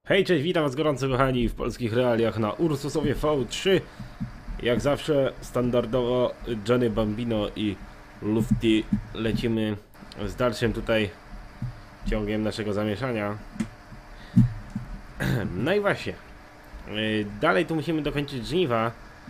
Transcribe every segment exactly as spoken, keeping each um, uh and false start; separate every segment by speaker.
Speaker 1: Hej, cześć, witam was gorąco kochani w polskich realiach na Ursusowie V trzy. Jak zawsze standardowo Johnny Bambino i Lufty lecimy z dalszym tutaj ciągiem naszego zamieszania. No i właśnie, dalej tu musimy dokończyć żniwa,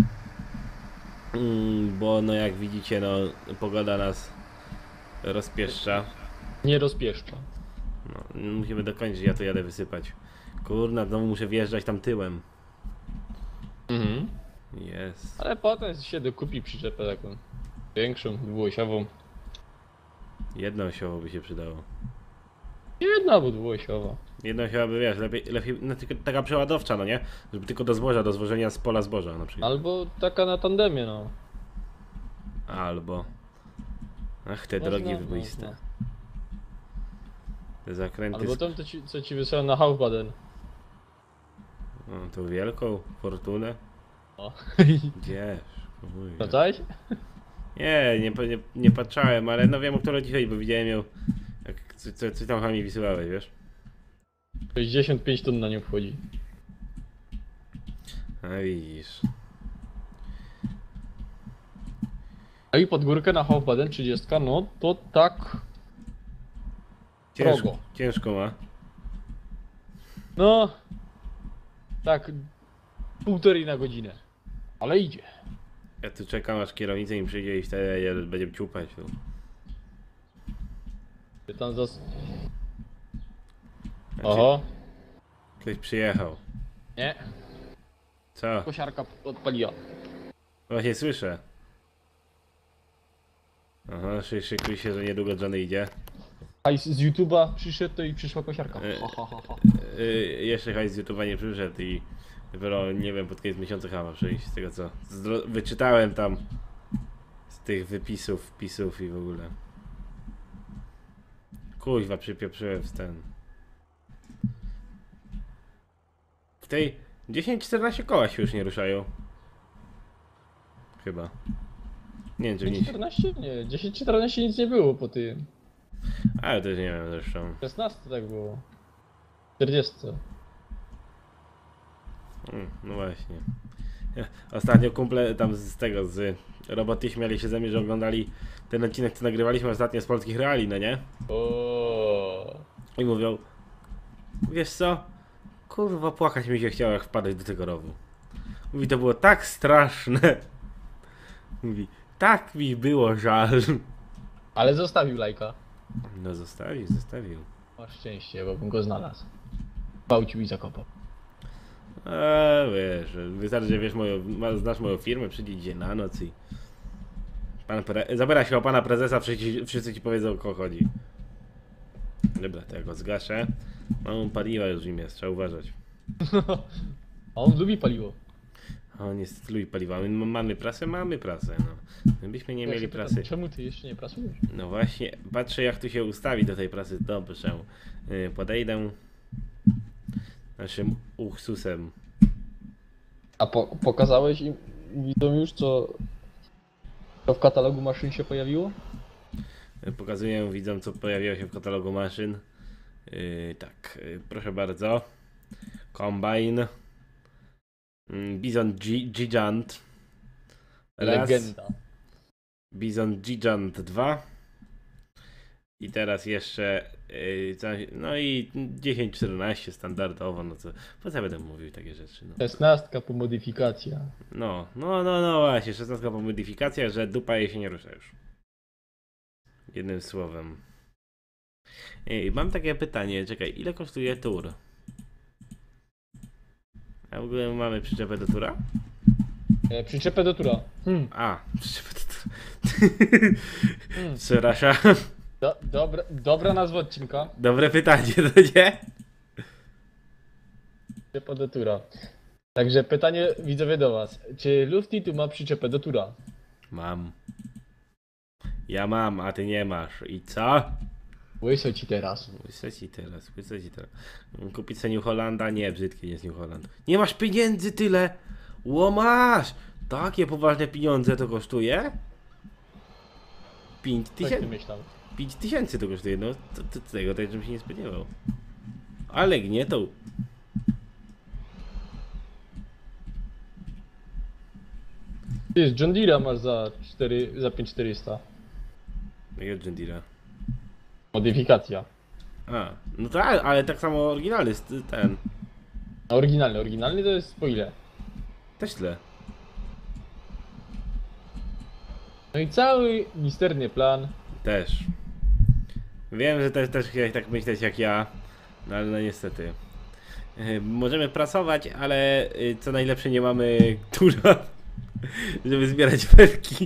Speaker 1: bo no jak widzicie, no pogoda nas rozpieszcza.
Speaker 2: Nie rozpieszcza.
Speaker 1: No, musimy dokończyć, ja tu jadę wysypać. Kurna, znowu muszę wjeżdżać tam tyłem.
Speaker 2: Mhm.
Speaker 1: Jest.
Speaker 2: Ale potem się dokupi przyczepę taką większą, dwuosiową.
Speaker 1: Jedno osioło by się przydało.
Speaker 2: Jedna albo dwuosiowa.
Speaker 1: Jedno osioło by, wiesz, lepiej, lepiej no, tylko taka przeładowcza, no nie? Żeby tylko do zboża, do zwożenia z pola zboża na przykład.
Speaker 2: Albo taka na tandemie, no.
Speaker 1: Albo... Ach, te
Speaker 2: Można,
Speaker 1: drogi wyboiste.
Speaker 2: można.
Speaker 1: Te zakręty...
Speaker 2: Albo tą, co ci, co ci wysłałem na Haufbaden.
Speaker 1: No, tą wielką fortunę.
Speaker 2: O.
Speaker 1: Gdzież? Uj.
Speaker 2: Patrzałeś?
Speaker 1: Nie, nie, nie, nie patrzałem, ale no wiem o której dzisiaj, bo widziałem ją, jak co, co, co tam mi wysyłałeś, wiesz?
Speaker 2: sześćdziesiąt pięć ton na nią wchodzi.
Speaker 1: A widzisz.
Speaker 2: A i pod górkę na Haufbaden trzydzieści, no to tak...
Speaker 1: Ciężko,
Speaker 2: Drogo.
Speaker 1: ciężko ma.
Speaker 2: No... Tak... Półtorej na godzinę. Ale idzie.
Speaker 1: Ja tu czekam aż kierownica im przyjdzie i wtedy ja będziemy ciupać. No.
Speaker 2: Ty tam zas...
Speaker 1: Znaczy,
Speaker 2: Oho.
Speaker 1: ktoś przyjechał.
Speaker 2: Nie.
Speaker 1: Co?
Speaker 2: Kosiarka odpaliła.
Speaker 1: Właśnie słyszę. Aha, szy, szykuj się, że niedługo Johnny idzie.
Speaker 2: Hajs z YouTube'a przyszedł to i przyszła kosiarka.
Speaker 1: E,
Speaker 2: Ha, ha, ha, ha.
Speaker 1: Yy, jeszcze hajs z YouTube'a nie przyszedł i dopiero, nie wiem, pod koniec miesiąca chyba ma przyjść, z tego co zdro- wyczytałem tam z tych wypisów, wpisów i w ogóle. Kuźwa, przypieprzyłem w ten. W tej dziesięć czternaście koła się już nie ruszają. Chyba. Nie wiem, czy w
Speaker 2: dziesięć
Speaker 1: nich...
Speaker 2: czternaście? Nie, dziesięć czternaście nic nie było po tym.
Speaker 1: Ale też nie wiem zresztą.
Speaker 2: szesnaście tak było. czterdzieści.
Speaker 1: Mm, no właśnie. Ja, ostatnio kumple tam z tego, z roboty śmiali się ze mnie, że oglądali ten odcinek, co nagrywaliśmy ostatnio z polskich reali, no nie?
Speaker 2: O.
Speaker 1: I mówią, wiesz co? Kurwa, płakać mi się chciało, jak wpadać do tego rowu. Mówi, to było tak straszne. Mówi, tak mi było żal.
Speaker 2: Ale zostawił lajka.
Speaker 1: No zostawił, zostawił.
Speaker 2: Masz szczęście, bo bym go znalazł. Gwałcił i zakopał.
Speaker 1: Eee, wiesz, wystarczy, że wiesz moją, ma- znasz moją firmę, przyjdzie dzisiaj na noc i pan pre... zabiera się o pana prezesa, wszyscy, wszyscy ci powiedzą, o kogo chodzi. Dobra, to ja go zgaszę. Mam paliwa już w nim jest, trzeba uważać.
Speaker 2: A on lubi paliwo.
Speaker 1: O, niestety lubi paliwa. My mamy prasę? Mamy prasę, no. Gdybyśmy nie
Speaker 2: Ja
Speaker 1: mieli
Speaker 2: się pytam,
Speaker 1: prasy...
Speaker 2: czemu ty jeszcze nie pracujesz?
Speaker 1: No właśnie, patrzę jak tu się ustawi do tej prasy. Dobrze. Yy, podejdę naszym Ursusem.
Speaker 2: A po pokazałeś im widzom już co, co w katalogu maszyn się pojawiło?
Speaker 1: Pokazuję widzom, co pojawiło się w katalogu maszyn. Yy, tak, yy, proszę bardzo. Combine. Yy, Bison G- Gigant. Raz.
Speaker 2: Legenda.
Speaker 1: Bison Gigant dwa. I teraz jeszcze yy, co, no i dziesięć czternaście standardowo, no co, po co ja będę mówił takie rzeczy, no.
Speaker 2: szesnastka po modyfikacja.
Speaker 1: No, no, no, no właśnie, szesnastka po modyfikacja, że dupa jej się nie rusza już. Jednym słowem. Ej, mam takie pytanie, czekaj, ile kosztuje tur? A w ogóle mamy przyczepę do tura?
Speaker 2: E, przyczepę do tura. Hmm.
Speaker 1: A, przyczepę do tura.
Speaker 2: Hmm.
Speaker 1: Przepraszam.
Speaker 2: Do, dobra, dobra nazwa odcinka.
Speaker 1: Dobre pytanie, to nie?
Speaker 2: Przyczepa do tura. Także pytanie widzowie do was. Czy Lufty tu ma przyczepę do tura?
Speaker 1: Mam. Ja mam, a ty nie masz. I co?
Speaker 2: Łyso ci teraz.
Speaker 1: Łyso ci teraz, łyso ci teraz. Kupić sobie New Hollanda? Nie, brzydki jest New Holland. Nie masz pieniędzy tyle! Ło masz! Takie poważne pieniądze to kosztuje? Pięć
Speaker 2: Co ty
Speaker 1: tysięcy.
Speaker 2: myślał?
Speaker 1: Pięć tysięcy to kosztuje, no to, to tego to żebym się nie spodziewał. Ale gnietą.
Speaker 2: Ty jest John Deere masz za cztery, za pięć tysięcy czterysta.
Speaker 1: Jakiego John Deere'a?
Speaker 2: Modyfikacja.
Speaker 1: A, no tak, ale tak samo oryginalny jest ten.
Speaker 2: A oryginalny, oryginalny to jest po ile?
Speaker 1: Też tyle.
Speaker 2: No i cały misterny plan.
Speaker 1: Też. Wiem, że też, też chciałeś tak myśleć jak ja, no ale no niestety. Yy, Możemy pracować, ale yy, co najlepsze nie mamy tura, żeby zbierać belki.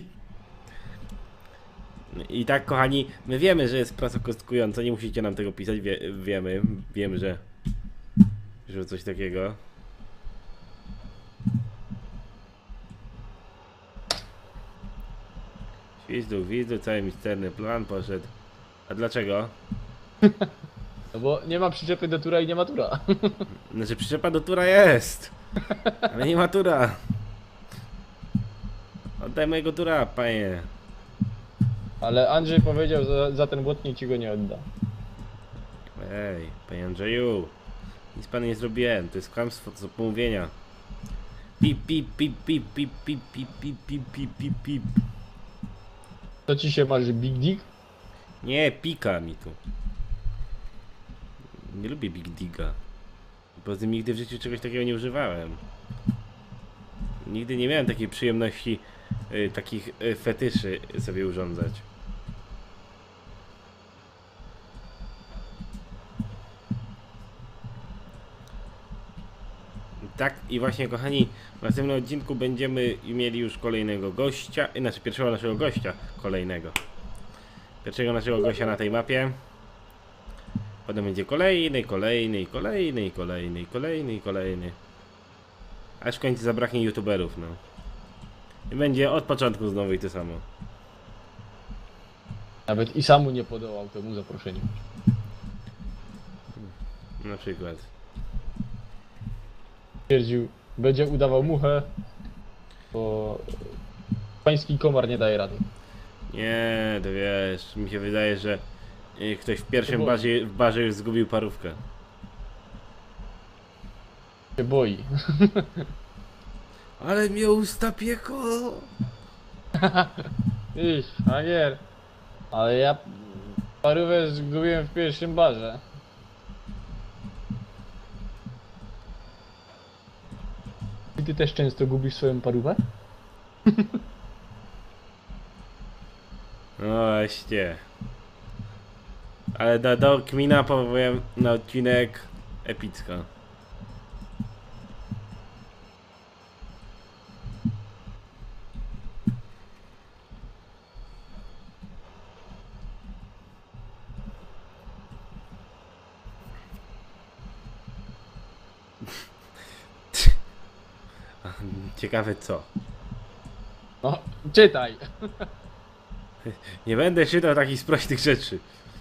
Speaker 1: I tak, kochani, my wiemy, że jest praca kostkująca, nie musicie nam tego pisać, wie, wiemy, wiem, że, że coś takiego. Gwizdu, gwizdu, cały misterny plan poszedł. A dlaczego?
Speaker 2: No bo nie ma przyczepy do tura i nie ma tura.
Speaker 1: Znaczy przyczepa do tura jest, ale nie ma tura. Oddaj mojego tura, panie.
Speaker 2: Ale Andrzej powiedział, że za, za ten błotnik ci go nie odda.
Speaker 1: Ej, panie Andrzeju, nic panu nie zrobiłem, to jest kłamstwo, to są pomówienia. Pip, pip, pip, pip, pip, pip, pip, pip, pip, pip, pip, pip.
Speaker 2: To ci się marzy Big Dick?
Speaker 1: Nie, pika mi tu. Nie lubię Big Diga. Poza tym nigdy w życiu czegoś takiego nie używałem. Nigdy nie miałem takiej przyjemności, y, takich y, fetyszy sobie urządzać. Tak, i właśnie, kochani, w następnym odcinku będziemy mieli już kolejnego gościa, znaczy pierwszego naszego gościa, kolejnego. Pierwszego naszego gościa na tej mapie. Potem będzie kolejny, kolejny, kolejny, kolejny, kolejny, kolejny. Aż w końcu zabraknie youtuberów, no. I będzie od początku znowu i to samo.
Speaker 2: Nawet i samu nie podołał temu zaproszeniu.
Speaker 1: Na przykład.
Speaker 2: Twierdził, będzie udawał muchę, bo pański komar nie daje rady.
Speaker 1: Nie, to wiesz, mi się wydaje, że y, ktoś w pierwszym
Speaker 2: To
Speaker 1: barze, w barze już zgubił parówkę.
Speaker 2: Się boi.
Speaker 1: Ale mnie usta piekło!
Speaker 2: Iś, szwagier. Ale ja parówę zgubiłem w pierwszym barze. I ty też często gubisz swoją parówę?
Speaker 1: No właśnie. Ale do, do kmina powołuję na odcinek epicko. Ciekawe co.
Speaker 2: No, czytaj.
Speaker 1: Nie będę czytał takich sprośnych rzeczy.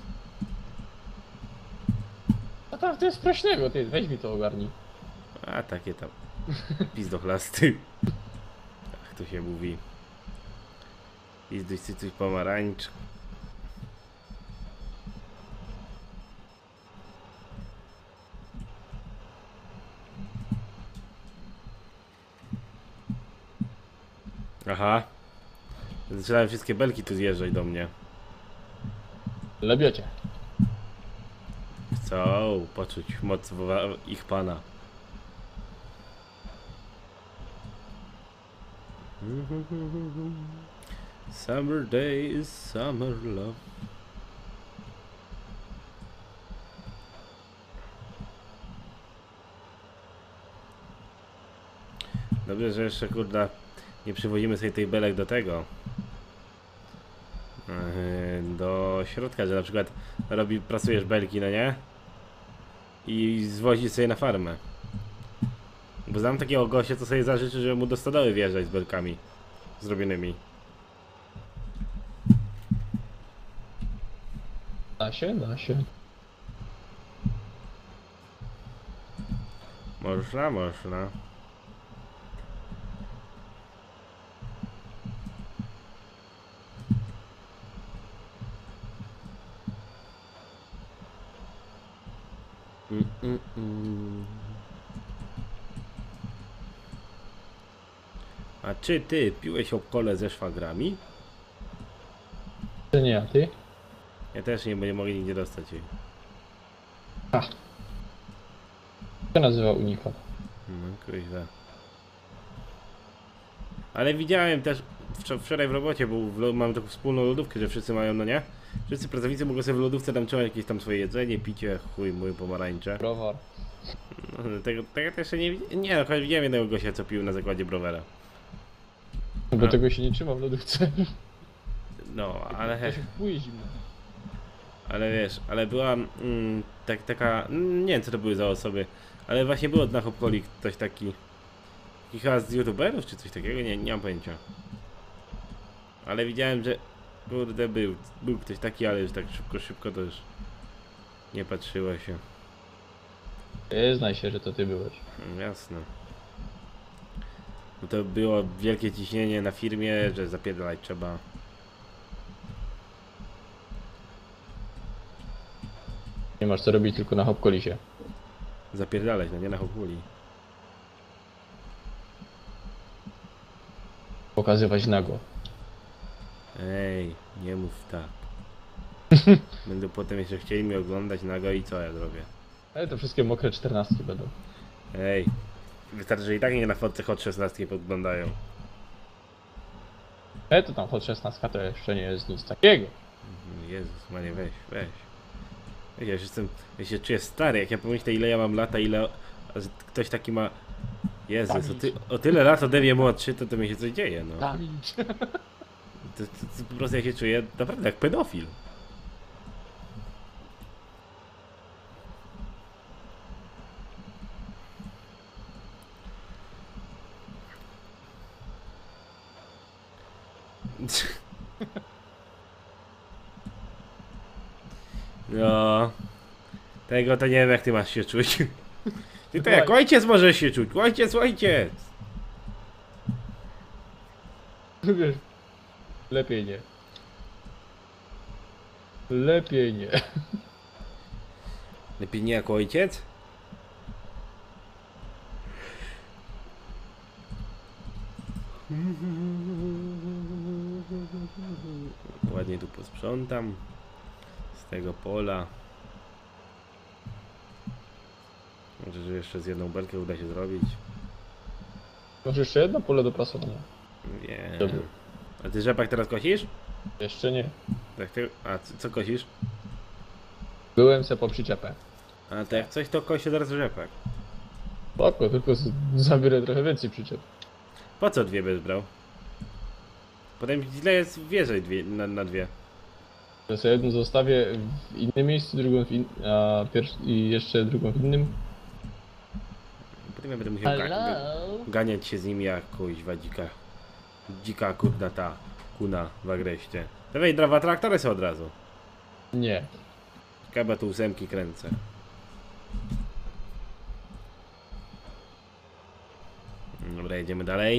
Speaker 2: A tam to jest prośnego, ty, weź mi to ogarnij.
Speaker 1: A takie tam pizdochlasty. Jak to się mówi. Pizduś, cycuś, pomarańcz. Aha. Zaczynałem wszystkie belki tu zjeżdżać do mnie.
Speaker 2: Lebiocie.
Speaker 1: Chcą poczuć moc wa- ich pana. Summer days, summer love. Dobrze, że jeszcze kurda nie przywozimy sobie tych belek do tego. Yy, do środka, że na przykład robi, pracujesz belki, no nie? I zwozisz sobie na farmę. Bo znam takiego gościa, co sobie zażyczy, żeby mu do stodoły wjeżdżać z belkami zrobionymi.
Speaker 2: Da się, da się.
Speaker 1: Można, można. Mm, mm, mm. A czy ty piłeś opkole ze szwagrami?
Speaker 2: Czy nie, a ty?
Speaker 1: Ja też nie, bo nie mogę nigdzie dostać jej.
Speaker 2: A. To nazywa unikat.
Speaker 1: No kuźwa. Ale widziałem też wczor- wczoraj w robocie, bo w lo- mam taką wspólną lodówkę, że wszyscy mają, no nie? Wszyscy pracownicy mogą sobie w lodówce tam trzymać jakieś tam swoje jedzenie, picie, chuj mój, pomarańcze.
Speaker 2: Browar.
Speaker 1: No, tego, tego też jeszcze nie widziałem. Nie, no choć widziałem jednego gościa, co pił na zakładzie browara.
Speaker 2: Bo
Speaker 1: A.
Speaker 2: tego się nie trzyma w lodówce.
Speaker 1: No, ale...
Speaker 2: To się wpłuje zimno.
Speaker 1: Ale wiesz, ale była mm, tak, taka, mm, nie wiem co to były za osoby, ale właśnie było na Hopkoli ktoś taki, taki chyba z youtuberów czy coś takiego, nie, nie mam pojęcia. Ale widziałem, że kurde był, był ktoś taki, ale już tak szybko, szybko to już nie patrzyło się.
Speaker 2: Przyznaj się, że to ty byłeś.
Speaker 1: Mm, Jasne. Bo to było wielkie ciśnienie na firmie, że zapierdalać trzeba.
Speaker 2: Nie masz co robić tylko na hopkolisie.
Speaker 1: Zapierdalać, no nie na Hopkoli.
Speaker 2: Pokazywać nago.
Speaker 1: Ej, nie mów tak. Będą potem jeszcze chcieli mnie oglądać nago i co ja zrobię?
Speaker 2: Ale to wszystkie mokre czternastki będą.
Speaker 1: Ej, wystarczy, że i tak nie na fotce Hot szesnaście podglądają.
Speaker 2: Ale to tam hot szesnaście to jeszcze nie jest nic takiego.
Speaker 1: Jezus, Manie, weź, weź. Ja już jestem, ja się czuję stary, jak ja pomyślę ile ja mam lata, ile a że ktoś taki ma... Jezus, o, ty, o tyle lat ode mnie młodszy, to to mi się coś dzieje, no.
Speaker 2: Tak.
Speaker 1: To, to, to po prostu ja się czuję naprawdę jak pedofil. No, tego to nie wiem jak ty masz się czuć. Ty to jak ojciec możesz się czuć, ojciec, ojciec.
Speaker 2: Wiesz, lepiej nie. Lepiej nie.
Speaker 1: Lepiej nie jako ojciec? Ładnie tu posprzątam z tego pola. Może że jeszcze z jedną belkę uda się zrobić.
Speaker 2: Masz jeszcze jedno pole do prasowania?
Speaker 1: Wiem.
Speaker 2: Dobra.
Speaker 1: A ty rzepak teraz kosisz?
Speaker 2: Jeszcze nie.
Speaker 1: Tak ty... A co, co kosisz?
Speaker 2: Byłem se po przyczepę.
Speaker 1: A to jak coś to kosi teraz rzepak.
Speaker 2: Spoko, tylko z- zabierę trochę więcej przyczep.
Speaker 1: Po co dwie byś brał? Potem źle jest wjeżdżać dwie, na, na dwie.
Speaker 2: Ja sobie jedną zostawię w innym miejscu, drugą w in... a pierwsz... i jeszcze drugą w innym.
Speaker 1: Potem ja będę musiał ga ga ganiać się z nimi jak kuźwa dzika. Dzika kutna ta kuna w agreście. Dawaj drawa traktory są od razu.
Speaker 2: Nie.
Speaker 1: Chyba tu ósemki kręcę. Dobra, jedziemy dalej.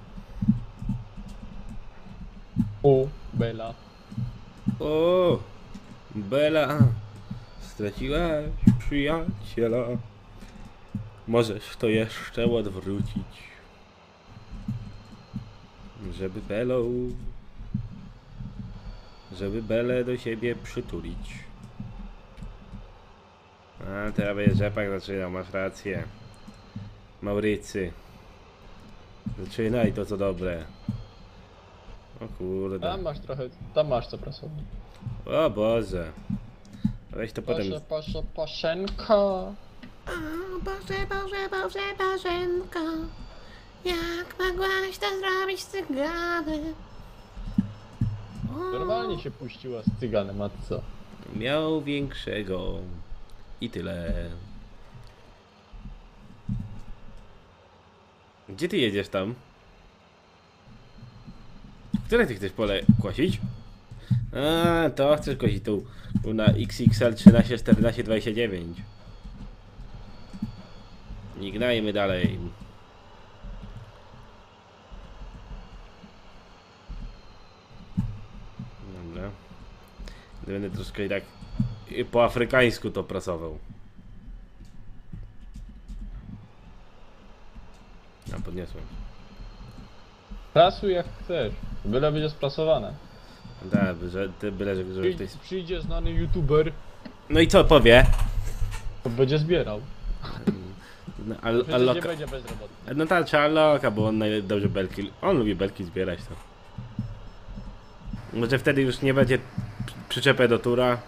Speaker 2: O, Bela.
Speaker 1: O, Bela, straciłaś przyjaciela. Możesz to jeszcze odwrócić, żeby Belą, żeby Belę do siebie przytulić. A teraz będzie rzepak zaczynał, masz rację. Maurycy, zaczynaj to co dobre. O kurde.
Speaker 2: Tam masz trochę, tam masz co prasować.
Speaker 1: O Boże. Weź to potem.
Speaker 2: Proszę, proszę, poszenka.
Speaker 3: O Boże, Boże, Boże, Bożenko, jak mogłaś to zrobić z cyganem? O,
Speaker 2: Normalnie się puściła z cyganem, a co?
Speaker 1: Miał większego. I tyle. Gdzie ty jedziesz tam? Które ty chcesz pole kosić? A, to chcesz kosić tu, tu na X X L trzynaście czternaście dwadzieścia dziewięć. Nie gnajmy dalej. Dobra. Będę troszkę i tak po afrykańsku to prasował. A podniosłem.
Speaker 2: Prasuj jak chcesz. Byle będzie sprasowane.
Speaker 1: Da, że ty byle, że, że ktoś...
Speaker 2: Przyjdzie, przyjdzie znany youtuber,
Speaker 1: No i co powie?
Speaker 2: to będzie zbierał.
Speaker 1: No, a,
Speaker 2: Przecież
Speaker 1: a
Speaker 2: nie
Speaker 1: loka...
Speaker 2: będzie bezrobotny.
Speaker 1: No tak, trzeba loka, bo on najle- dobrze belki... On lubi belki zbierać to. Może wtedy już nie będzie przyczepę do tura.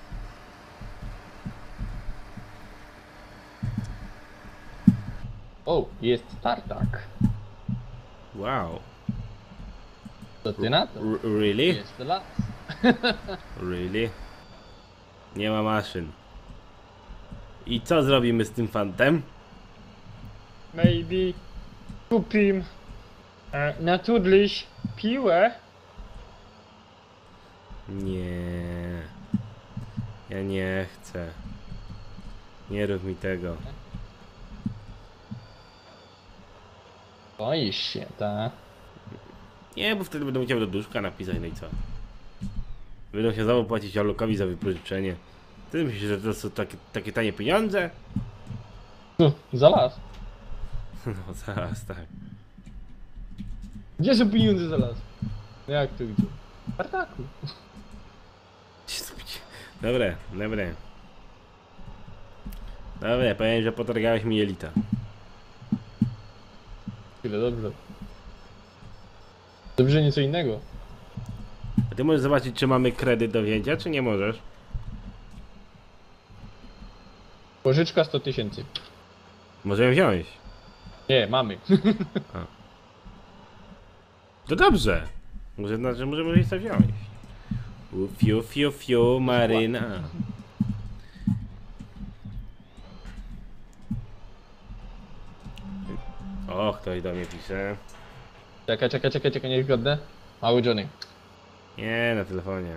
Speaker 2: O, jest tartak.
Speaker 1: Wow.
Speaker 2: Co ty na to?
Speaker 1: R really?
Speaker 2: Jest las.
Speaker 1: Really? Nie ma maszyn. I co zrobimy z tym fantem?
Speaker 2: Maybe kupim e, naturlich piłę.
Speaker 1: Nie. Ja nie chcę. Nie rób mi tego.
Speaker 2: Boisz się, tak?
Speaker 1: Nie, bo wtedy będę musiał do duszka napisać, no i co? Będą się znowu płacić Alokowi za wypożyczenie. Ty myślisz, że to są takie, takie tanie pieniądze?
Speaker 2: No, za las.
Speaker 1: No zaraz, tak.
Speaker 2: Gdzie są pieniądze za las? No jak to gdzie? W tartaku.
Speaker 1: Dobre, dobre. Dobre, powiem, że potargałeś mi jelita.
Speaker 2: Tyle, dobrze. Dobrze, nieco innego.
Speaker 1: A ty możesz zobaczyć, czy mamy kredyt do wzięcia, czy nie możesz?
Speaker 2: Pożyczka sto tysięcy.
Speaker 1: Możemy wziąć.
Speaker 2: Nie, mamy.
Speaker 1: To dobrze. Może znaczy, możemy sobie wziąć. U, Fiu, fiu, fiu, maryna. O, ktoś do mnie pisze.
Speaker 2: Czekaj, czekaj, czekaj, czekaj, niech zgodnę. Mały Johnny.
Speaker 1: Nie, na telefonie.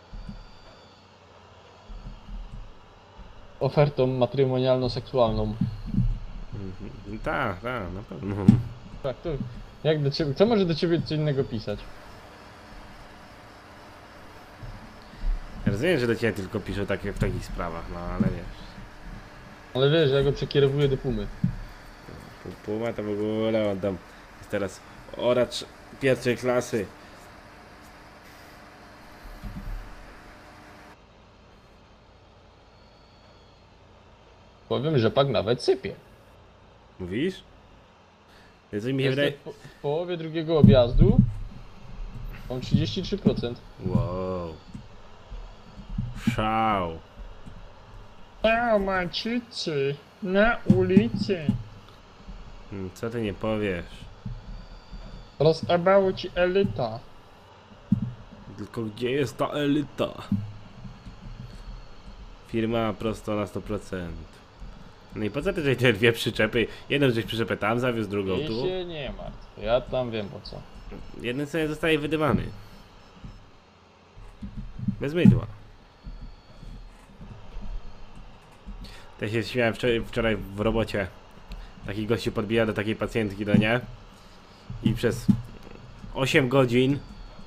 Speaker 2: Ofertą matrymonialno-seksualną.
Speaker 1: Mhm. Tak, tak, na pewno.
Speaker 2: Tak, to jak do ciebie, co może do ciebie co innego pisać?
Speaker 1: Ja rozumiem, że do ciebie tylko piszą takie w takich sprawach, no ale wiesz.
Speaker 2: Ale wiesz, ja go przekierowuję do Pumy.
Speaker 1: Puma to w ogóle oddam. Jest teraz oracz pierwszej klasy.
Speaker 2: Powiem, że pak nawet sypie.
Speaker 1: Mówisz? Więc mi się
Speaker 2: Jestem
Speaker 1: wydaje...
Speaker 2: w, po- w połowie drugiego objazdu. Mam trzydzieści trzy procent.
Speaker 1: Wow. Szał.
Speaker 2: A macicy, na ulicy.
Speaker 1: Hmm, Co ty nie powiesz?
Speaker 2: Rozebało ci elita.
Speaker 1: Tylko gdzie jest ta elita? Firma prosto na sto procent. No i po co ty żeś te dwie przyczepy? Jedną żeś przyczepę tam zawiózł, drugą
Speaker 2: I
Speaker 1: tu.
Speaker 2: się nie martw. Ja tam wiem po co.
Speaker 1: Jeden sobie zostaje wydymany. Bez mydła. Też się śmiałem wczoraj, wczoraj w robocie. Taki gościu podbija do takiej pacjentki, do nie? I przez osiem godzin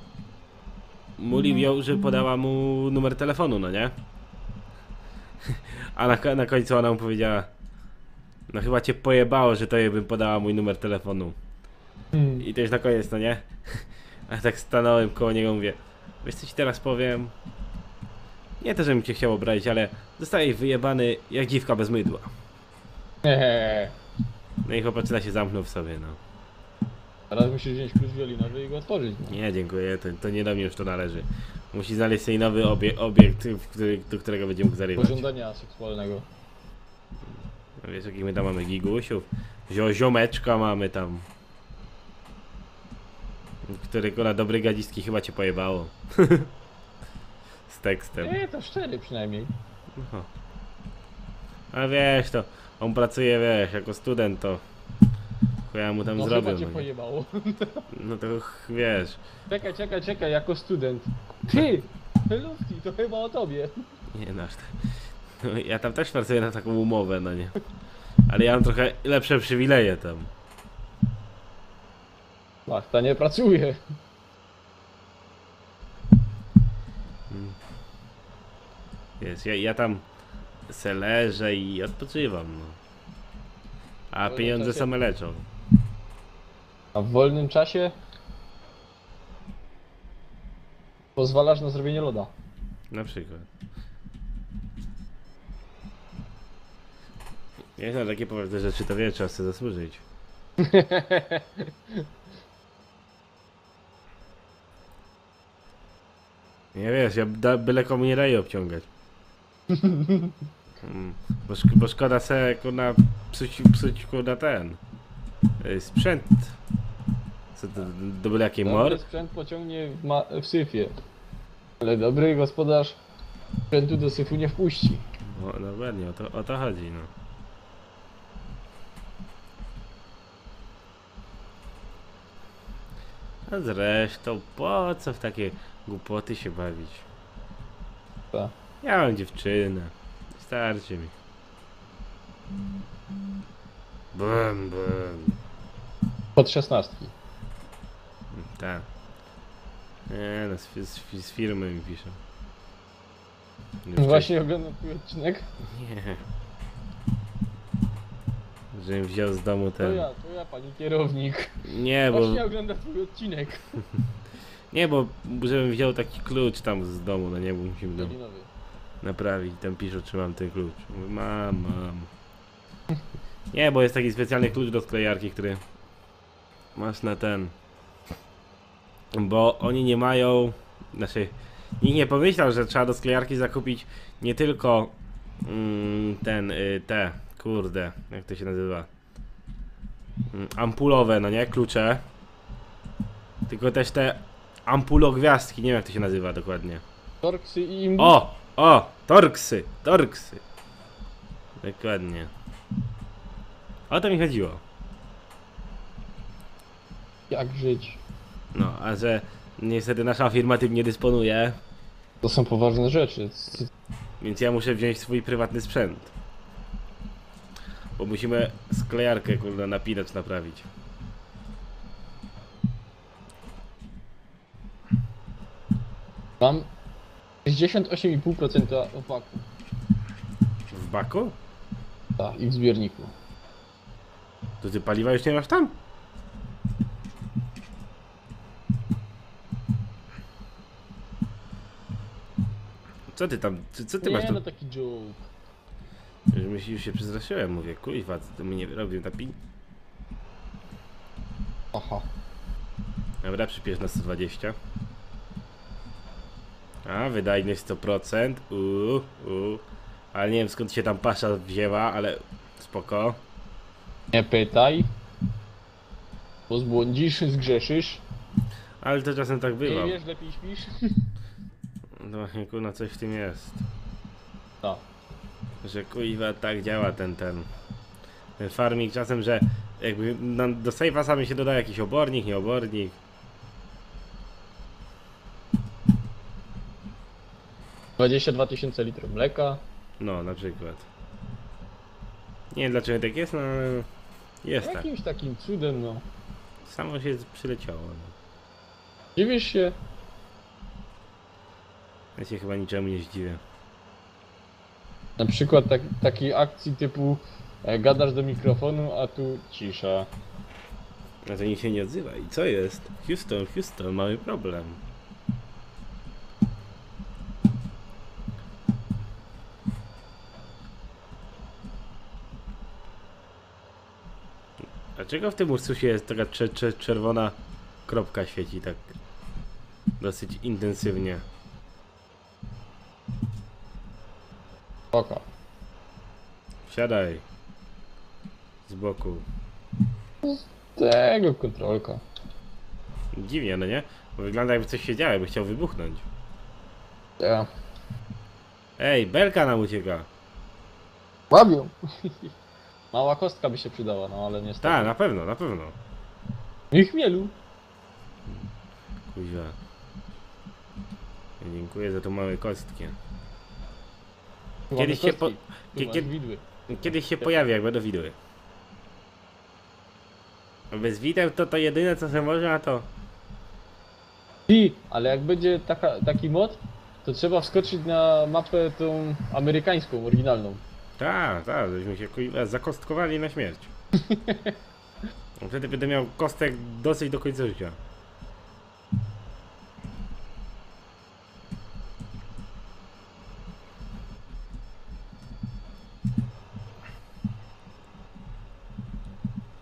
Speaker 1: mówił, że podała mu numer telefonu, no nie? A na, ko- na końcu ona mu powiedziała: no chyba cię pojebało, że to jej bym podała mój numer telefonu.
Speaker 2: Hmm.
Speaker 1: I to już na koniec, no nie? A tak stanąłem koło niego, mówię: wiesz co ci teraz powiem? Nie to, żebym cię chciał obrazić, ale zostaje wyjebany jak dziwka bez mydła.
Speaker 2: Hehehe.
Speaker 1: No i chłopaczyna się zamknął w sobie, no.
Speaker 2: Teraz musisz wziąć klucz wiolinowy i go otworzyć. No.
Speaker 1: Nie, dziękuję, to, to nie do mnie już to należy. Musi znaleźć sobie nowy obie, obiekt, w który, do którego będzie mógł zarywać.
Speaker 2: Pożądania seksualnego.
Speaker 1: No wiesz, jakich my tam mamy gigusiów? Zio, ziomeczka mamy tam. Którego na dobre gadzistki chyba cię pojebało. Z tekstem.
Speaker 2: Nie, to cztery przynajmniej.
Speaker 1: Aha. A wiesz, to on pracuje, wiesz, jako student, to chuja mu tam
Speaker 2: No
Speaker 1: zrobił.
Speaker 2: chyba cię
Speaker 1: No, nie?
Speaker 2: pojebało.
Speaker 1: no to ch- wiesz.
Speaker 2: Czekaj, czekaj, czekaj, jako student. Ty! Lufti, to chyba o tobie.
Speaker 1: Nie no, aż tak. No, ja tam też pracuję na taką umowę, no nie. Ale ja mam trochę lepsze przywileje tam.
Speaker 2: Machta nie pracuje.
Speaker 1: Wiesz, ja, ja tam se leżę i odpoczywam, no. A
Speaker 2: W
Speaker 1: pieniądze
Speaker 2: wolnym
Speaker 1: same leczą.
Speaker 2: A w wolnym czasie Pozwalasz na zrobienie loda.
Speaker 1: Na przykład. Jak na takie poważne rzeczy to wie, trzeba sobie zasłużyć. Nie wiesz, ja da, byle komu nie daję obciągać. Mm, bo, szk bo szkoda se kurna psuć, psuć kurna ten y, sprzęt. Co to, do byle jakiej mor?
Speaker 2: Dobry sprzęt pociągnie w, ma w syfie. Ale dobry gospodarz sprzętu do syfu nie wpuści.
Speaker 1: No, no ładnie, o to, o to chodzi, no. A zresztą, po co w takie głupoty się bawić?
Speaker 2: Tak.
Speaker 1: Ja mam dziewczynę. Starczy mi. Bum, bum.
Speaker 2: Pod szesnastki.
Speaker 1: Tak. Nie no, z, fi- z, fi- z firmy mi piszą. Już
Speaker 2: Właśnie oglądam twój odcinek.
Speaker 1: wcześniej- Nie. Żebym wziął z domu
Speaker 2: To
Speaker 1: ten...
Speaker 2: ja, to ja pani kierownik.
Speaker 1: Nie, bo...
Speaker 2: Właśnie oglądam twój odcinek.
Speaker 1: Nie, bo żebym wziął taki klucz tam z domu, no nie, bo musimy dom
Speaker 2: Kalinowy.
Speaker 1: naprawić. Tam piszą, czy mam ten klucz. Mówię, mam, mam. Nie, bo jest taki specjalny klucz do sklejarki, który masz na ten. Bo oni nie mają, znaczy nikt nie pomyślał, że trzeba do sklejarki zakupić nie tylko mm, ten, y, te, kurde, jak to się nazywa, mm, ampulowe, no nie, klucze, tylko też te ampulogwiazdki, nie wiem jak to się nazywa dokładnie.
Speaker 2: Torksy i im...
Speaker 1: O, o, torksy, torksy, dokładnie. O to mi chodziło.
Speaker 2: Jak żyć?
Speaker 1: No, a że niestety nasza firma tym nie dysponuje,
Speaker 2: To są poważne rzeczy. C-
Speaker 1: więc ja muszę wziąć swój prywatny sprzęt. Bo musimy sklejarkę, kurde, napinacz naprawić.
Speaker 2: Mam sześćdziesiąt osiem i pół procent opaku.
Speaker 1: W baku?
Speaker 2: Tak, i w zbiorniku.
Speaker 1: To ty paliwa już nie masz tam? Co ty tam, co, co ty
Speaker 2: nie,
Speaker 1: masz tu?
Speaker 2: no taki joke.
Speaker 1: Już myślisz, już się przestraszyłem, mówię, kuźwa, co to mi nie robił napin?
Speaker 2: Aha.
Speaker 1: Dobra, przypiesz na sto dwadzieścia. A, wydajność sto procent. Uuu, uuu. Ale nie wiem skąd się tam pasza wzięła, ale spoko.
Speaker 2: Nie pytaj. Bo zbłądzisz, zgrzeszysz.
Speaker 1: Ale to czasem tak bywa.
Speaker 2: Nie wiesz, lepiej śpisz.
Speaker 1: No właśnie, kurna, coś w tym jest.
Speaker 2: No.
Speaker 1: Że kuźwa tak działa ten, ten... Ten farming czasem, że jakby na, do save'a sami się dodaje jakiś obornik, nie obornik.
Speaker 2: dwadzieścia dwa tysiące litrów mleka.
Speaker 1: No, na przykład. Nie wiem dlaczego tak jest, no ale jest tak.
Speaker 2: Jakimś takim cudem, no.
Speaker 1: Samo się przyleciało. No.
Speaker 2: Dziwisz się?
Speaker 1: Ja się chyba niczemu nie zdziwię.
Speaker 2: Na przykład tak, takiej akcji typu e, gadasz do mikrofonu, a tu cisza.
Speaker 1: A to nikt się nie odzywa. I co jest? Houston, Houston, mamy problem. Dlaczego w tym Ursusie jest taka cze cze czerwona kropka świeci tak dosyć intensywnie?
Speaker 2: Oka.
Speaker 1: Wsiadaj. Z boku.
Speaker 2: Tego kontrolka.
Speaker 1: Dziwnie, no nie? Bo wygląda jakby coś się działo, jakby chciał wybuchnąć.
Speaker 2: Ja.
Speaker 1: Ej, belka nam ucieka.
Speaker 2: Łabią. Mała kostka by się przydała, no ale niestety.
Speaker 1: Tak, na pewno, na pewno.
Speaker 2: I chmielu.
Speaker 1: Kuźwa. Dziękuję za tą małe kostki. Kiedyś się po... kie- kie-
Speaker 2: widły.
Speaker 1: Kiedyś się pojawi, jak będą widły. A bez wideł to to jedyne co się można to...
Speaker 2: I, ale jak będzie taka, taki mod, to trzeba wskoczyć na mapę tą amerykańską, oryginalną.
Speaker 1: Tak, tak, żeśmy się kuźwa zakostkowali na śmierć. A wtedy będę miał kostek dosyć do końca życia.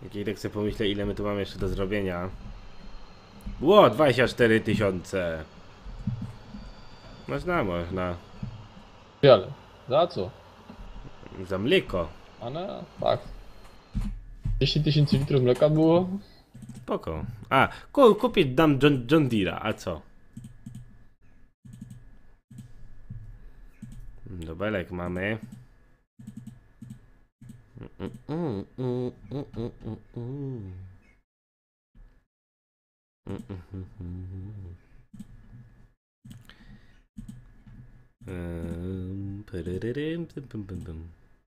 Speaker 1: Jak tak sobie pomyślę, ile my tu mamy jeszcze do zrobienia. Ło, dwadzieścia cztery tysiące. Można, można.
Speaker 2: Ale za co?
Speaker 1: Za mleko.
Speaker 2: A no, tak. dziesięć tysięcy litrów mleka było?
Speaker 1: Spoko. A, ku, kupić dam John, John Deere'a, a co? Dobelek mamy. Mm, mm, mm, mm, mm, mm, mm. Mm, mm, mm, mm. Um, pyryryrym, pym, pym, pym, pym.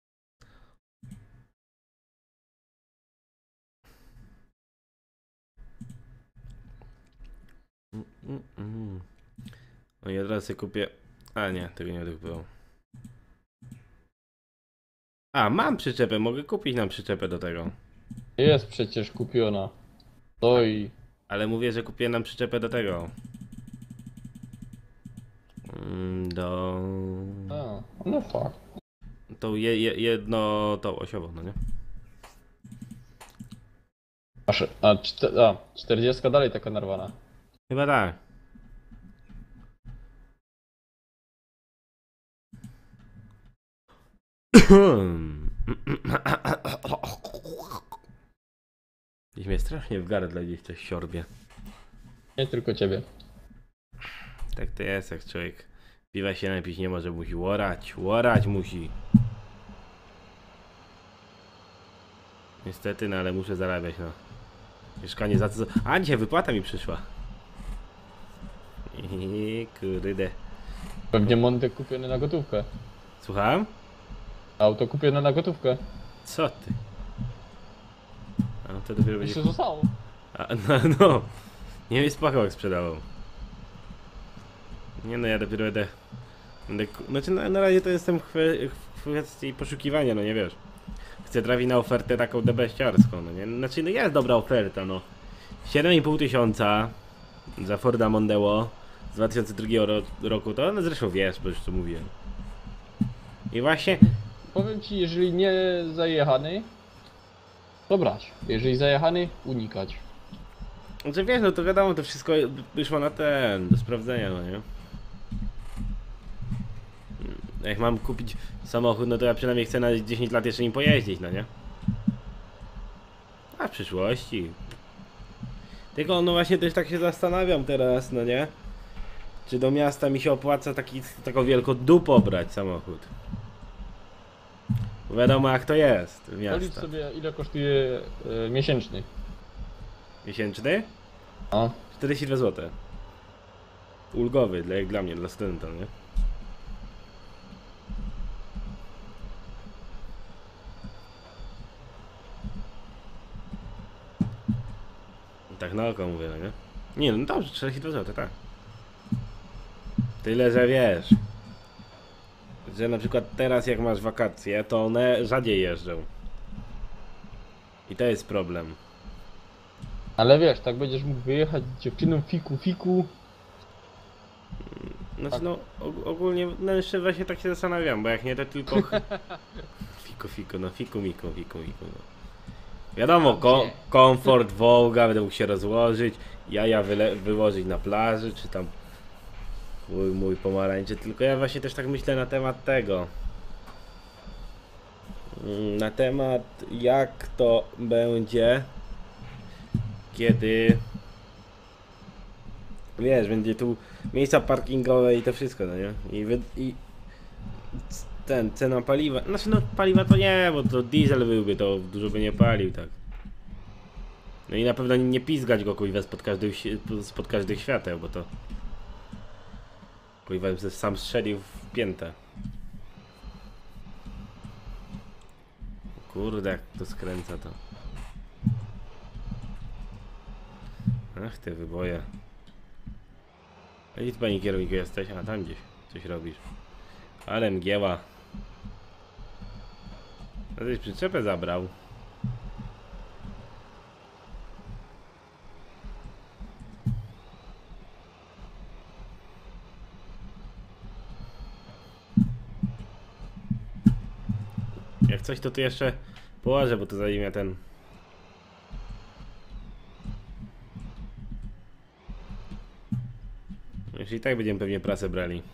Speaker 1: Mm, mm, mm. No i od razu sobie kupię. A nie, tego nie będę kupował. A, mam przyczepę, mogę kupić nam przyczepę do tego.
Speaker 2: Jest przecież kupiona. To i...
Speaker 1: Ale mówię, że kupię nam przyczepę do tego. Mm, Do...
Speaker 2: A, no fakt.
Speaker 1: Tą je, je, jedno... tą osiową, no nie?
Speaker 2: A, sze- a, czte- a czterdziestka dalej taka narwana.
Speaker 1: Chyba tak. Gdzieś mnie strasznie w gardle gdzieś coś siorbie.
Speaker 2: Nie tylko ciebie.
Speaker 1: Tak to jest, jak człowiek piwa się napić nie może, musi łorać, łorać musi. Niestety, no ale muszę zarabiać, no. Mieszkanie za co... A, dzisiaj wypłata mi przyszła. I kurde.
Speaker 2: Pewnie Montek kupiony na gotówkę.
Speaker 1: Słucham?
Speaker 2: Auto kupione na gotówkę.
Speaker 1: Co ty? A to dopiero będzie...
Speaker 2: Jeszcze zostało.
Speaker 1: A, no, no. Nie wiem, spłakał jak sprzedawał. Nie no, ja dopiero będę... będę ku- znaczy na, na razie to jestem w kwe- w kwestii poszukiwania, no nie wiesz. Chcę trafić na ofertę taką debeściarską, no nie? Znaczy no jest dobra oferta, no. siedem i pół tysiąca za Forda Mondeo z dwa tysiące drugiego ro roku, to no zresztą wiesz, bo już to mówiłem. I właśnie...
Speaker 2: Powiem ci, jeżeli nie zajechany, to brać. Jeżeli zajechany, unikać.
Speaker 1: Znaczy wiesz, no to wiadomo, to wszystko wyszło na ten, do sprawdzenia, no nie? Jak mam kupić samochód, no to ja przynajmniej chcę na dziesięć lat jeszcze nim pojeździć, no nie? A w przyszłości. Tylko no właśnie też tak się zastanawiam teraz, no nie? Czy do miasta mi się opłaca taki, taką wielką dupę brać samochód? Bo wiadomo jak to jest w
Speaker 2: Policz
Speaker 1: miasta.
Speaker 2: sobie, ile kosztuje e, miesięczny.
Speaker 1: Miesięczny?
Speaker 2: A?
Speaker 1: czterdzieści dwa złote. Ulgowy, dla, jak dla mnie, dla studenta, nie? Tak na oko mówię, no nie? Nie no dobrze, czterdzieści dwa złote, tak. Tyle, że wiesz, że na przykład teraz jak masz wakacje, to one rzadziej jeżdżą. I to jest problem.
Speaker 2: Ale wiesz, tak będziesz mógł wyjechać z dziewczyną fiku fiku.
Speaker 1: Znaczy
Speaker 2: Tak.
Speaker 1: no og ogólnie, no jeszcze właśnie tak się zastanawiam, bo jak nie to tylko... Fiku fiku, no fiku miku, fiku miku, no. Wiadomo, ko komfort, Wołga, będę mógł się rozłożyć, jaja wyle wyłożyć na plaży, czy tam mój, mój pomarańczy, tylko ja właśnie też tak myślę na temat tego. Mm, Na temat jak to będzie, kiedy wiesz, będzie tu miejsca parkingowe i to wszystko, no nie? I, wy i ten, cena paliwa, znaczy no paliwa to nie, bo to diesel byłby, to dużo by nie palił, tak. No i na pewno nie pizgać go kuźwa spod każdych, spod każdych świateł, bo to kuźwa bym se sam strzelił w piętę. Kurde, jak to skręca to. Ach, te wyboje. A gdzie ty, panie kierowniku, jesteś? A tam gdzieś coś robisz. Ale mgieła. A tyś przyczepę zabrał. Jak coś to tu jeszcze położę, bo to zajmie ten Już i tak będziemy pewnie prasę brali.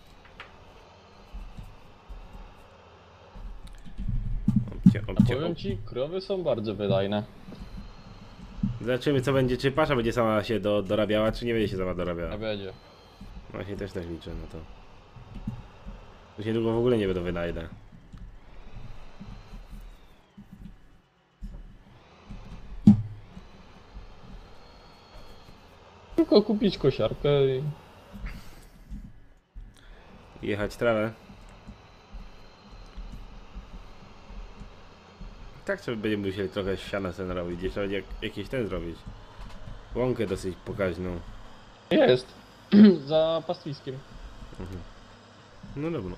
Speaker 1: Obcie,
Speaker 2: A
Speaker 1: obcie,
Speaker 2: powiem
Speaker 1: ob...
Speaker 2: ci, krowy są bardzo wydajne.
Speaker 1: Zobaczymy co będzie, czy pasza będzie sama się do, dorabiała, czy nie będzie się sama dorabiała.
Speaker 2: Nie będzie.
Speaker 1: Właśnie też tak liczę na to. Już niedługo w ogóle nie będą wydajne.
Speaker 2: Tylko kupić kosiarkę i...
Speaker 1: Jechać trawę. Tak sobie będziemy musieli trochę siana sobie narobić, gdzieś trzeba będzie jak, jakiś ten zrobić. Łąkę dosyć pokaźną.
Speaker 2: Jest. Za pastwiskiem.
Speaker 1: Mhm. No dobra.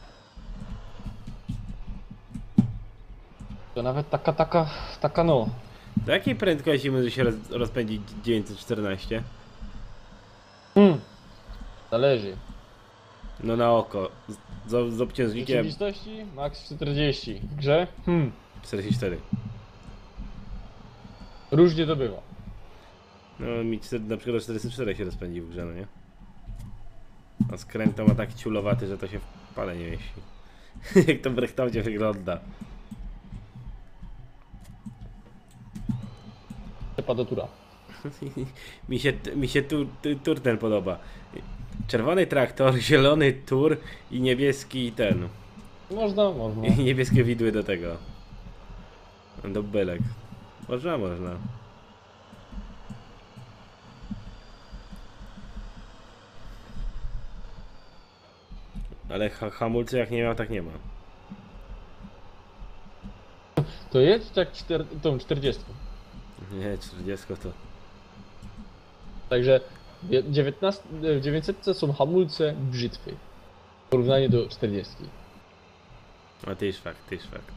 Speaker 2: To nawet taka, taka, taka no.
Speaker 1: Do jakiej prędkości może się roz, rozpędzić dziewięćset czternaście?
Speaker 2: Hmm. Zależy.
Speaker 1: No na oko. Z, z, z
Speaker 2: W
Speaker 1: obciążnikiem
Speaker 2: rzeczywistości max czterdzieści. W grze? Hmm.
Speaker 1: czterdzieści cztery.
Speaker 2: Różnie to bywa.
Speaker 1: No mi cztery, na przykład do czterdziestu czterech się rozpędzi w grze, no nie? A skręt to ma taki ciulowaty, że to się w pale nie mieści. Jak to w Brechtaucie wygląda.
Speaker 2: Padatura.
Speaker 1: mi się, mi się tu, tu, tur ten podoba. Czerwony traktor, zielony tur i niebieski ten.
Speaker 2: Można, można.
Speaker 1: I niebieskie widły do tego. Do bylek. Można, można. Ale ha hamulce jak nie miał, tak nie ma.
Speaker 2: To jest tak czter... tą czterdziestką.
Speaker 1: Nie, czterdzieści to.
Speaker 2: Także w dziewiętnaście, w dziewięćset są hamulce brzytwy. W porównaniu do czterdziestki.
Speaker 1: A to jest fakt, to jest fakt.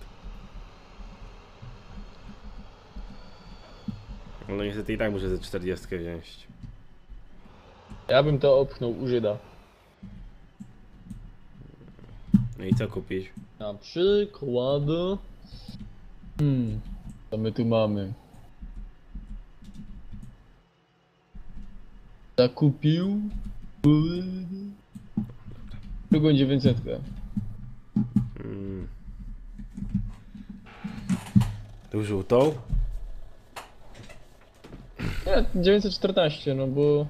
Speaker 1: No niestety i tak muszę ze czterdziestkę wziąć.
Speaker 2: Ja bym to opchnął u Żyda.
Speaker 1: No i co kupić?
Speaker 2: Na przykład... Hmm... Co my tu mamy? Zakupił... Drugą dziewięćsetkę.
Speaker 1: Hmm. Tu żółtą?
Speaker 2: Nie, dziewięćset czternaście, no bo...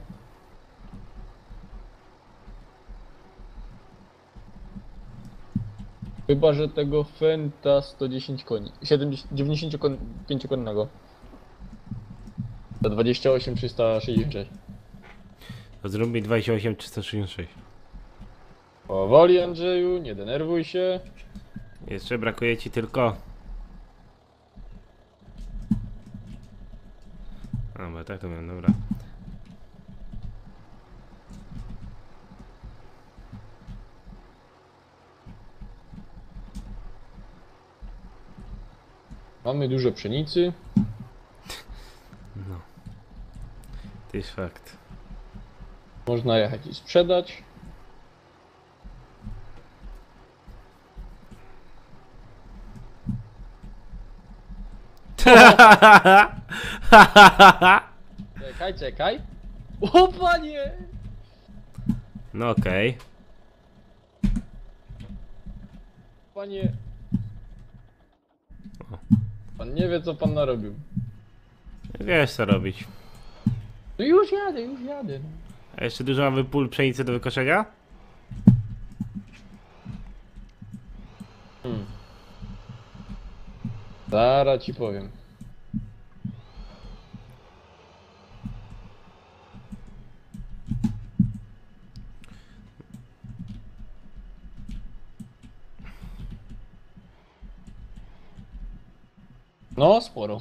Speaker 2: Chyba, że tego Fenta sto dziesięć koni, siedemdziesiąt, dziewięćdziesięciopięciokonnego. Za dwadzieścia osiem trzysta sześćdziesiąt sześć.
Speaker 1: To zrób mi dwadzieścia osiem trzysta sześćdziesiąt sześć.
Speaker 2: Powoli, Andrzeju, nie denerwuj się.
Speaker 1: Jeszcze brakuje ci tylko... A, bo tak to miałem, dobra.
Speaker 2: Mamy dużo pszenicy.
Speaker 1: No. To jest fakt.
Speaker 2: Można jechać i sprzedać. Czekaj, czekaj. O panie!
Speaker 1: No okej.
Speaker 2: Panie... Pan nie wie, co pan narobił.
Speaker 1: Wiesz co robić.
Speaker 2: No już jadę, już jadę. No.
Speaker 1: A jeszcze dużo mamy pól pszenicy do wykoszenia?
Speaker 2: Hmm. Zaraz ci powiem. No, sporo.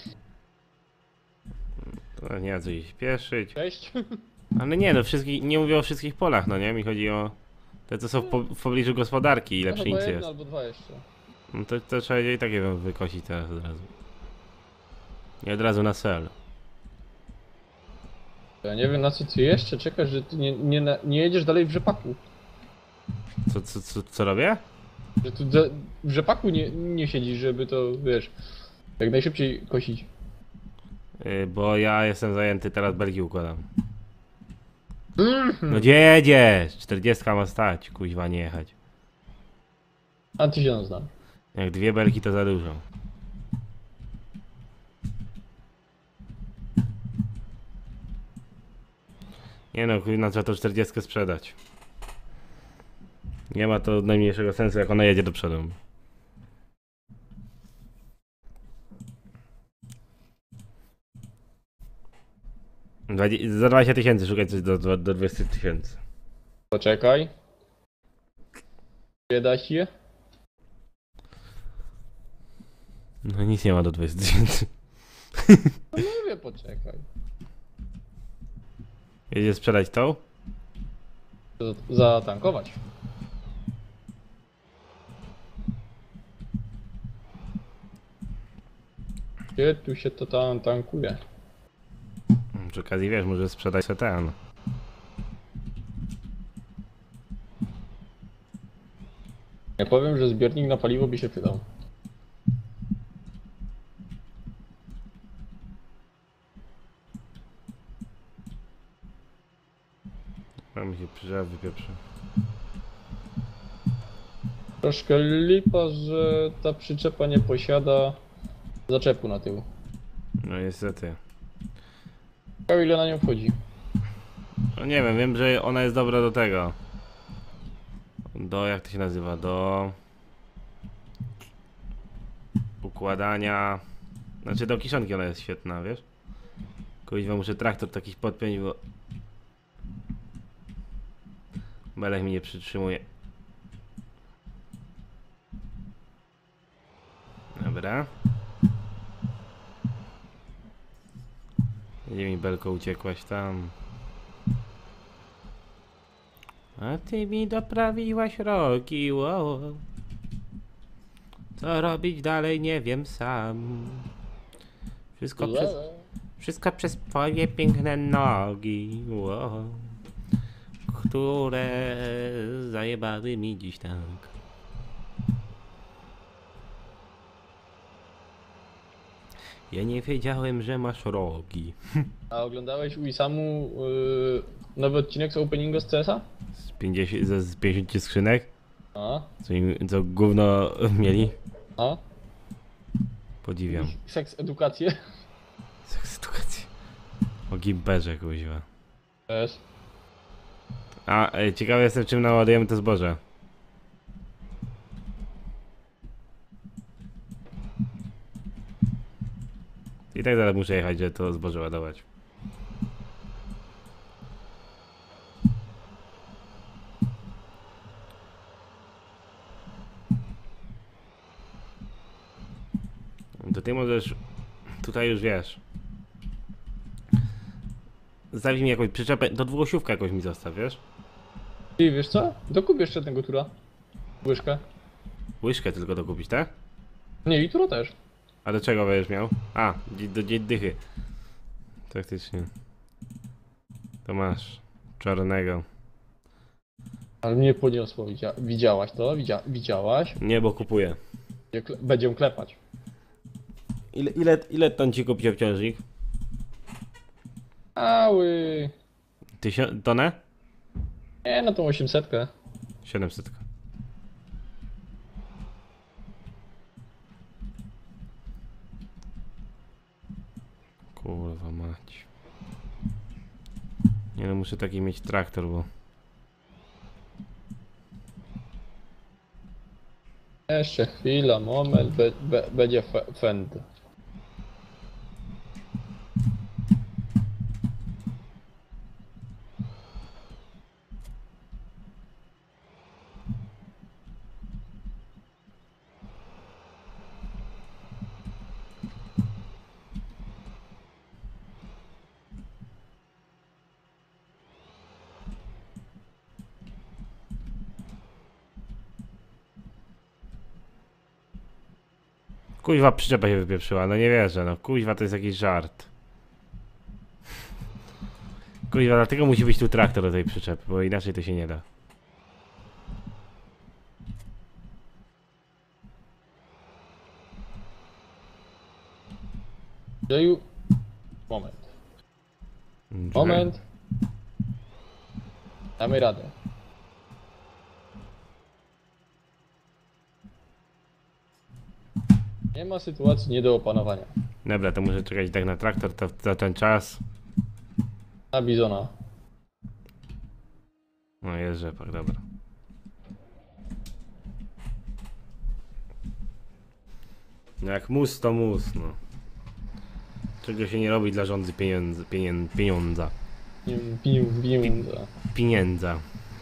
Speaker 1: To nie ma co się śpieszyć.
Speaker 2: Cześć.
Speaker 1: Ale nie, no wszystkich, nie mówię o wszystkich polach, no nie? Mi chodzi o te, co są w, po, w pobliżu gospodarki, ile
Speaker 2: No, chyba
Speaker 1: pszenicy
Speaker 2: jedno
Speaker 1: jest.
Speaker 2: albo dwa jeszcze.
Speaker 1: No to, to trzeba i tak je wykosić teraz od razu. Nie od razu na sel.
Speaker 2: Ja nie wiem, na co ty jeszcze czekasz, że ty nie, nie, na- nie jedziesz dalej w rzepaku.
Speaker 1: Co, co, co, co robię?
Speaker 2: Że tu za- w rzepaku nie, nie siedzisz, żeby to, wiesz, jak najszybciej kosić.
Speaker 1: Yy, bo ja jestem zajęty, teraz belki układam.
Speaker 2: Mhm.
Speaker 1: No gdzie jedziesz? czterdziestka ma stać, kuźwa nie jechać.
Speaker 2: A ty się znam.
Speaker 1: Jak dwie belki to za dużo. Nie no, kurwa, trzeba to czterdziestkę sprzedać. Nie ma to najmniejszego sensu, jak ona jedzie do przodu. Dwadzie- za dwadzieścia tysięcy szukać coś do, do, do dwudziestu tysięcy.
Speaker 2: Poczekaj. Nie da się?
Speaker 1: No nic nie ma do dwudziestu tysięcy.
Speaker 2: No mówię, poczekaj.
Speaker 1: Jedzie sprzedać tą?
Speaker 2: Z- Zatankować. Gdzie tu się to tam tankuje?
Speaker 1: Przy okazji wiesz, może sprzedać se ten.
Speaker 2: Ja powiem, że zbiornik na paliwo by się przydał.
Speaker 1: A mi się przyjrzał, wypieprzy.
Speaker 2: Troszkę lipa, że ta przyczepa nie posiada zaczepu na tył.
Speaker 1: No niestety.
Speaker 2: Ciekawe ile na nią wchodzi.
Speaker 1: No nie wiem, wiem, że ona jest dobra do tego. Do, jak to się nazywa, do układania. Znaczy do kiszonki ona jest świetna, wiesz? Kuźwa, muszę traktor taki podpiąć, bo Belek mi nie przytrzymuje. Dobra. Gdzie mi Belko uciekłaś tam? A ty mi doprawiłaś rogi, wow. Co robić dalej nie wiem sam. Wszystko przez, wszystko przez twoje piękne nogi, wow. Które zajebały mi dziś tak. Ja nie wiedziałem, że masz rogi.
Speaker 2: A oglądałeś u Isamu yy, nowy odcinek z openingu z C S a?
Speaker 1: Z pięćdziesięciu, z z pięćdziesięciu skrzynek?
Speaker 2: A?
Speaker 1: Co, im, co gówno mieli?
Speaker 2: A?
Speaker 1: Podziwiam.
Speaker 2: Seks edukację?
Speaker 1: Seks edukacji. O gimperze, kuźwa.
Speaker 2: Też.
Speaker 1: A, e, ciekawy jestem, czym naładujemy to zboże. I tak zaraz muszę jechać, żeby to zboże ładować. To ty możesz... Tutaj już wiesz. Zostawi mi jakąś przyczepę, do dwuosiówka jakoś mi zostaw, wiesz?
Speaker 2: I wiesz co? Dokup jeszcze jednego tura. Łyżkę.
Speaker 1: Łyżkę tylko dokupić, tak?
Speaker 2: Nie, i tura też.
Speaker 1: A do czego będziesz miał? A, dzie- do dzie- dychy. Faktycznie. To masz. Czarnego.
Speaker 2: Ale mnie poniosło, widzia widziałaś to? Widzia widziałaś?
Speaker 1: Nie, bo kupuję.
Speaker 2: Będzie kle Będziemy klepać.
Speaker 1: Ile, ile, ile ton ci kupił obciążnik?
Speaker 2: Ały.
Speaker 1: Tysiąc... Tonę?
Speaker 2: Nie, na tą osiemsetkę.
Speaker 1: siedemset. Kurwa mać. Nie no, muszę taki mieć traktor, bo...
Speaker 2: Jeszcze chwila, moment, be be będzie fe fend.
Speaker 1: Kuźwa, przyczepa się wypieprzyła, no nie wierzę, no kuźwa, to jest jakiś żart. Kuźwa, dlatego musi być tu traktor do tej przyczepy, bo inaczej to się nie da.
Speaker 2: Dzieju. Moment.
Speaker 1: Mm,
Speaker 2: Moment. Damy radę. Nie ma sytuacji nie do opanowania.
Speaker 1: Dobra, to muszę czekać tak na traktor to za ten czas.
Speaker 2: Na bizona.
Speaker 1: No jest rzepak, dobra. No jak mus to mus, no. Czego się nie robi dla rządzy pieniędzy, pienię, pieniądza.
Speaker 2: Pieniądze.
Speaker 1: Pieniędza.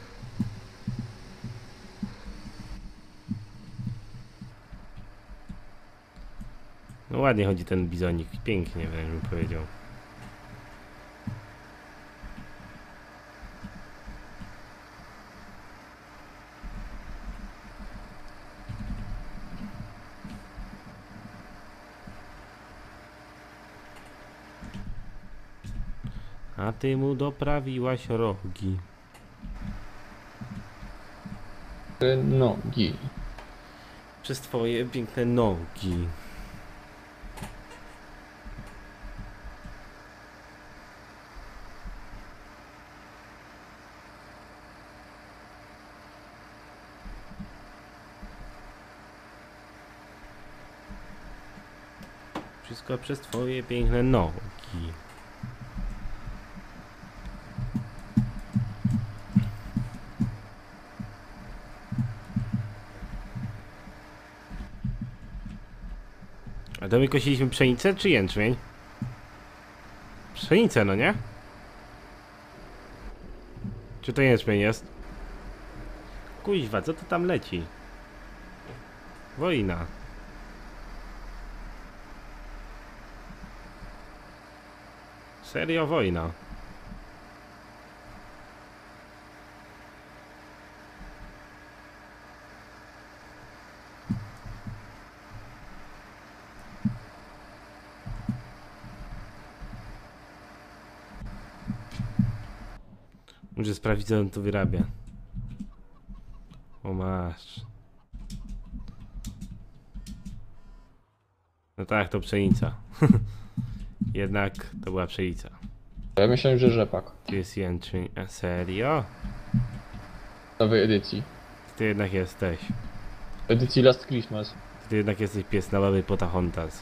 Speaker 1: No ładnie chodzi ten bizonik, pięknie wręcz bym powiedział. A ty mu doprawiłaś rogi.
Speaker 2: Nogi.
Speaker 1: Przez twoje piękne nogi. Wszystko przez twoje piękne nogi. A to my kosiliśmy pszenicę czy jęczmień? Pszenicę, no nie? Czy to jęczmień jest? Kuźwa, co to tam leci? Wojna. Serio wojna. Muszę sprawdzić, co on tu wyrabia. O masz. No tak, to pszenica. Jednak to była pszenica.
Speaker 2: Ja myślałem, że rzepak.
Speaker 1: Tu jest jęczmień. A serio?
Speaker 2: Nowej edycji.
Speaker 1: Ty jednak jesteś.
Speaker 2: Edycji Last Christmas.
Speaker 1: Ty jednak jesteś pies na baby Pocahontas.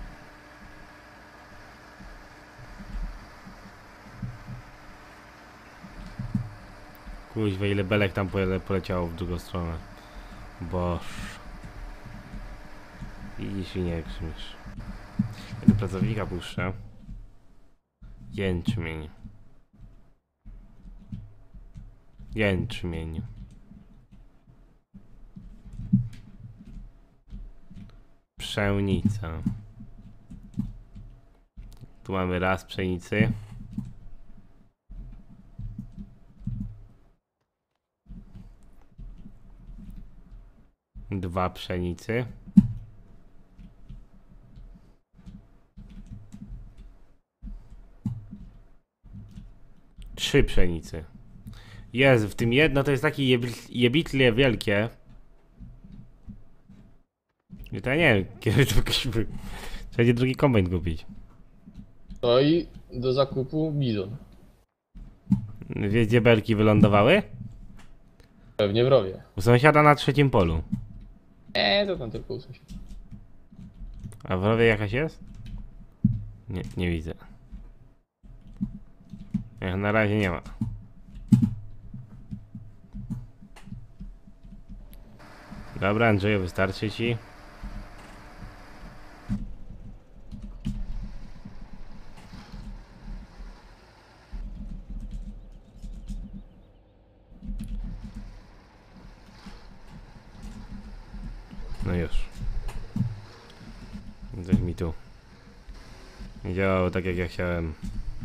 Speaker 1: Kuźwa, ile belek tam pole poleciało w drugą stronę. Boż. Widzisz i nie grzmisz. Ja do pracownika puszczę. Jęczmień. Jęczmień. Pszenica. Tu mamy raz pszenicy. Dwa pszenicy. Trzy pszenicy. Jest, w tym jedno to jest takie jebit- jebitlie wielkie. I to ja nie wiem, kiedy to trzeba będzie drugi kombajn kupić.
Speaker 2: No i do zakupu bizon.
Speaker 1: Wiesz, gdzie belki wylądowały?
Speaker 2: Pewnie w rowie.
Speaker 1: U sąsiada na trzecim polu.
Speaker 2: Eee, to tam tylko usłyszę.
Speaker 1: A w rowie jakaś jest? Nie, nie widzę. Jak na razie nie ma. Dobra, Andrzeju, wystarczy ci. No już. Coś mi tu nie działało tak, jak ja chciałem.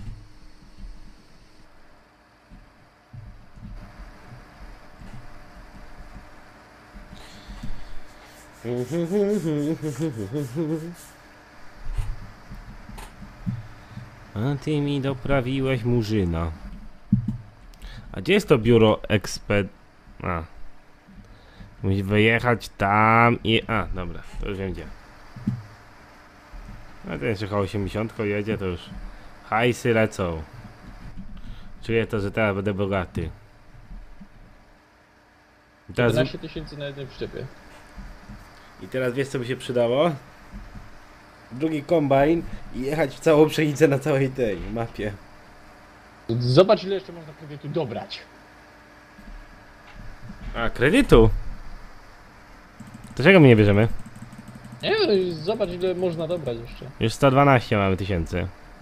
Speaker 1: A ty mi doprawiłeś murzyna. A gdzie jest to biuro eksped... A. Musi wyjechać tam i... A, dobra, to już wiem gdzie. A ten jeszcze osiemdziesiąt jedzie, to już hajsy lecą. Czuję to, że teraz będę bogaty. I teraz,
Speaker 2: jedenaście tysięcy na jednej przyczepie.
Speaker 1: I teraz wiesz co by się przydało? Drugi kombajn i jechać w całą pszenicę na całej tej mapie.
Speaker 2: Zobacz ile jeszcze można kredytu dobrać.
Speaker 1: A, kredytu? To czego my nie bierzemy?
Speaker 2: Nie wiem, zobacz ile można dobrać jeszcze.
Speaker 1: Już sto dwanaście mamy tysięcy.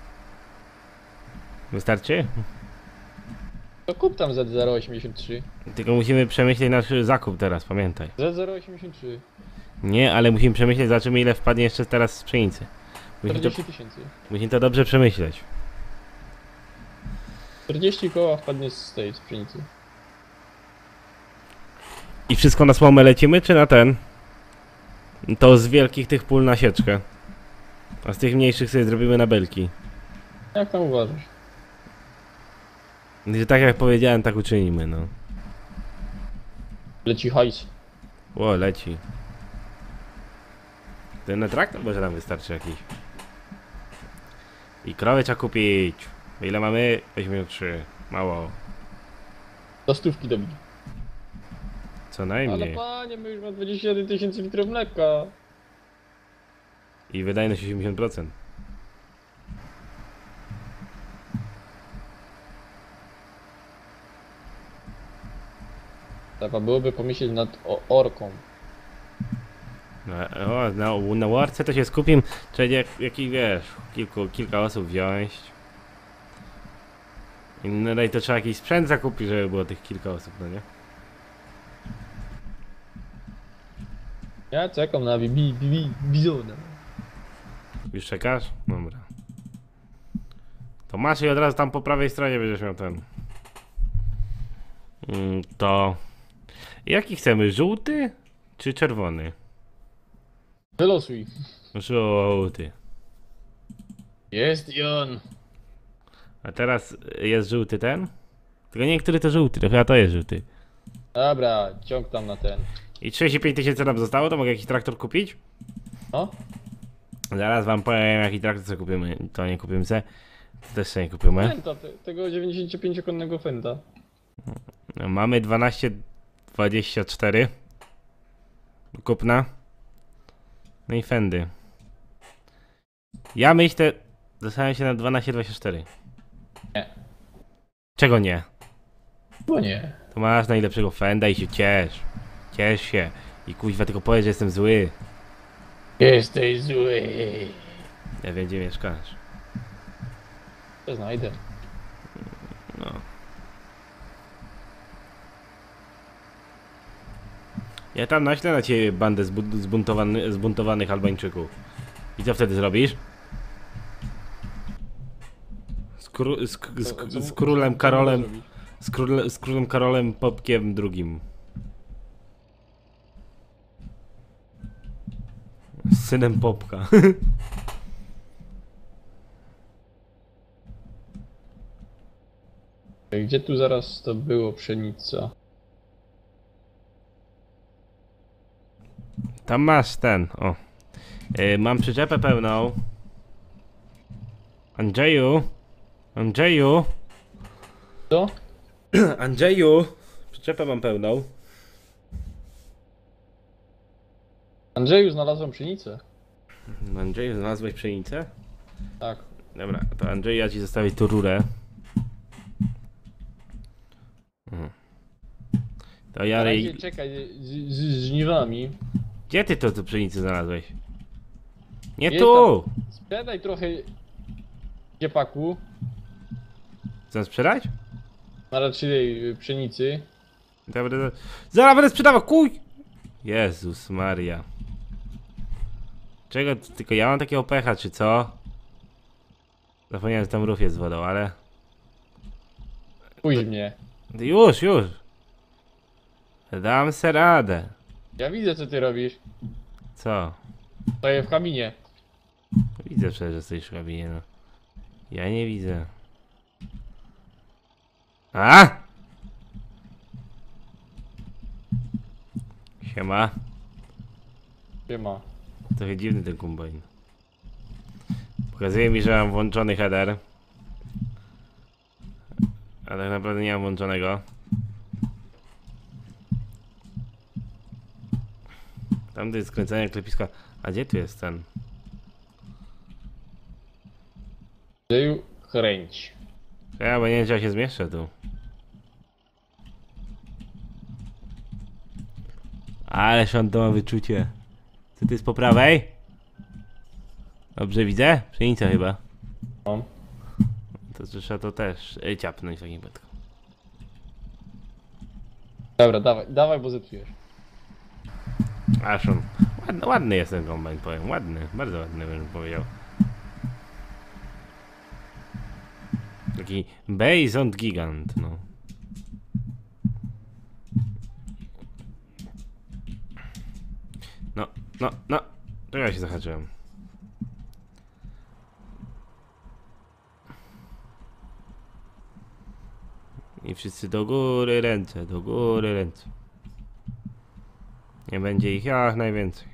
Speaker 1: Wystarczy?
Speaker 2: To kup tam Z zero osiemdziesiąt trzy.
Speaker 1: Tylko musimy przemyśleć nasz zakup teraz, pamiętaj.
Speaker 2: Z zero osiemdziesiąt trzy.
Speaker 1: Nie, ale musimy przemyśleć, zobaczymy ile wpadnie jeszcze teraz z pszenicy. Musimy to,
Speaker 2: czterdzieści tysięcy.
Speaker 1: musimy to dobrze przemyśleć.
Speaker 2: czterdzieści koła wpadnie z tej z pszenicy.
Speaker 1: I wszystko na słomę lecimy, czy na ten? To z wielkich tych pól na sieczkę. A z tych mniejszych sobie zrobimy na belki.
Speaker 2: Jak tam uważasz?
Speaker 1: I tak jak powiedziałem, tak uczynimy, no.
Speaker 2: Leci hajs.
Speaker 1: Ło, leci. Ten na traktor może nam wystarczy jakiś. I krowy trzeba kupić. Ile mamy? osiemdziesiąt trzy. Mało.
Speaker 2: Do stówki dobić.
Speaker 1: Co
Speaker 2: Ale
Speaker 1: najmniej.
Speaker 2: panie, my już mamy dwadzieścia jeden tysięcy litrów mleka.
Speaker 1: I wydajność osiemdziesiąt procent.
Speaker 2: Trzeba byłoby pomyśleć nad o orką.
Speaker 1: No, o, na, na łarce to się skupim. Trzeba jak, jaki wiesz, kilku, kilka osób wziąć. I no i to trzeba jakiś sprzęt zakupić, żeby było tych kilka osób, no nie?
Speaker 2: Ja czekam na bi, bi, bi, bizona.
Speaker 1: Już czekasz? Dobra. To masz i od razu tam po prawej stronie będziesz miał ten. Mm, to... Jaki chcemy? Żółty? Czy czerwony?
Speaker 2: Wylosuj.
Speaker 1: Żółty.
Speaker 2: Jest i on.
Speaker 1: A teraz jest żółty ten? Tylko nie, który to żółty, to chyba to jest żółty.
Speaker 2: Dobra, ciąg tam na ten.
Speaker 1: I trzydzieści pięć tysięcy nam zostało, to mogę jakiś traktor kupić?
Speaker 2: O?
Speaker 1: Zaraz wam powiem jaki traktor co kupimy. To nie kupimy se. To też sobie nie kupimy.
Speaker 2: Fenta, te, tego dziewięćdziesięciopięciokonnego Fenta.
Speaker 1: No, mamy dwanaście dwadzieścia cztery. Kupna. No i Fendy. Ja myślę... Dostałem się na dwanaście dwadzieścia cztery.
Speaker 2: Nie.
Speaker 1: Czego nie?
Speaker 2: Bo nie.
Speaker 1: To masz najlepszego Fenda i się ciesz. Ciesz się. I kuźwa tylko powiedz, że jestem zły.
Speaker 2: Jesteś zły.
Speaker 1: Ja wiem gdzie mieszkasz.
Speaker 2: To znajdę.
Speaker 1: No. Ja tam naślę na ciebie bandę zbu- zbuntowany, zbuntowanych Albańczyków. I co wtedy zrobisz? Z, kró- z, z,
Speaker 2: Co-
Speaker 1: z,
Speaker 2: co-
Speaker 1: z
Speaker 2: co-
Speaker 1: królem
Speaker 2: co
Speaker 1: Karolem.
Speaker 2: można zrobić?
Speaker 1: Z, król, z królem Karolem Popkiem drugim. Z synem Popka.
Speaker 2: Gdzie tu zaraz to było pszenica?
Speaker 1: Tam masz ten, o. Yy, mam przyczepę pełną. Andrzeju. Andrzeju.
Speaker 2: Co?
Speaker 1: Andrzeju. Przyczepę mam pełną.
Speaker 2: Andrzeju, znalazłem pszenicę.
Speaker 1: Andrzeju, znalazłeś pszenicę?
Speaker 2: Tak.
Speaker 1: Dobra, to Andrzeju, ja ci zostawię tu rurę. Mhm. To ja...
Speaker 2: Na razie czekaj z, z, z żniwami.
Speaker 1: Gdzie ty to tu pszenicę znalazłeś? Nie
Speaker 2: Nie
Speaker 1: tu!
Speaker 2: Sprzedaj trochę ciepaku
Speaker 1: Chcę sprzedać?
Speaker 2: na raczej y, pszenicy.
Speaker 1: To ja będę... Zaraz będę sprzedawał, kuj! Jezus Maria. Czego? Tylko ja mam takiego pecha, czy co? Zapomniałem, że tam rów jest z wodą, ale...
Speaker 2: Pójdź mnie.
Speaker 1: Już, już! Dam se radę.
Speaker 2: Ja widzę co ty robisz.
Speaker 1: Co?
Speaker 2: Stoję w kaminie.
Speaker 1: Widzę przecież, że stoisz w kabinie, no. Ja nie widzę. A! Siema.
Speaker 2: Siema.
Speaker 1: Trochę dziwny ten kombajn. Pokazuje mi, że mam włączony header. A tak naprawdę nie mam włączonego. Tam to jest skręcenie klepiska. A gdzie tu jest ten?
Speaker 2: Dzieju chęć.
Speaker 1: Ja, bo nie wiem, czy ja się zmieszczę tu. Ależ on to ma wyczucie. Co to jest po prawej? Dobrze widzę? Pszenica chyba.
Speaker 2: No.
Speaker 1: To trzeba to też y, ciapnąć w takim wypadku.
Speaker 2: Dobra, dawaj, dawaj, bo zepsujesz.
Speaker 1: Aż on. Ładny, ładny jest ten kombajn, powiem. Ładny, bardzo ładny bym powiedział. Taki Basont Gigant, no. No, no, no. To ja się zahaczyłem. I wszyscy do góry ręce, do góry ręce. Nie będzie ich jak najwięcej.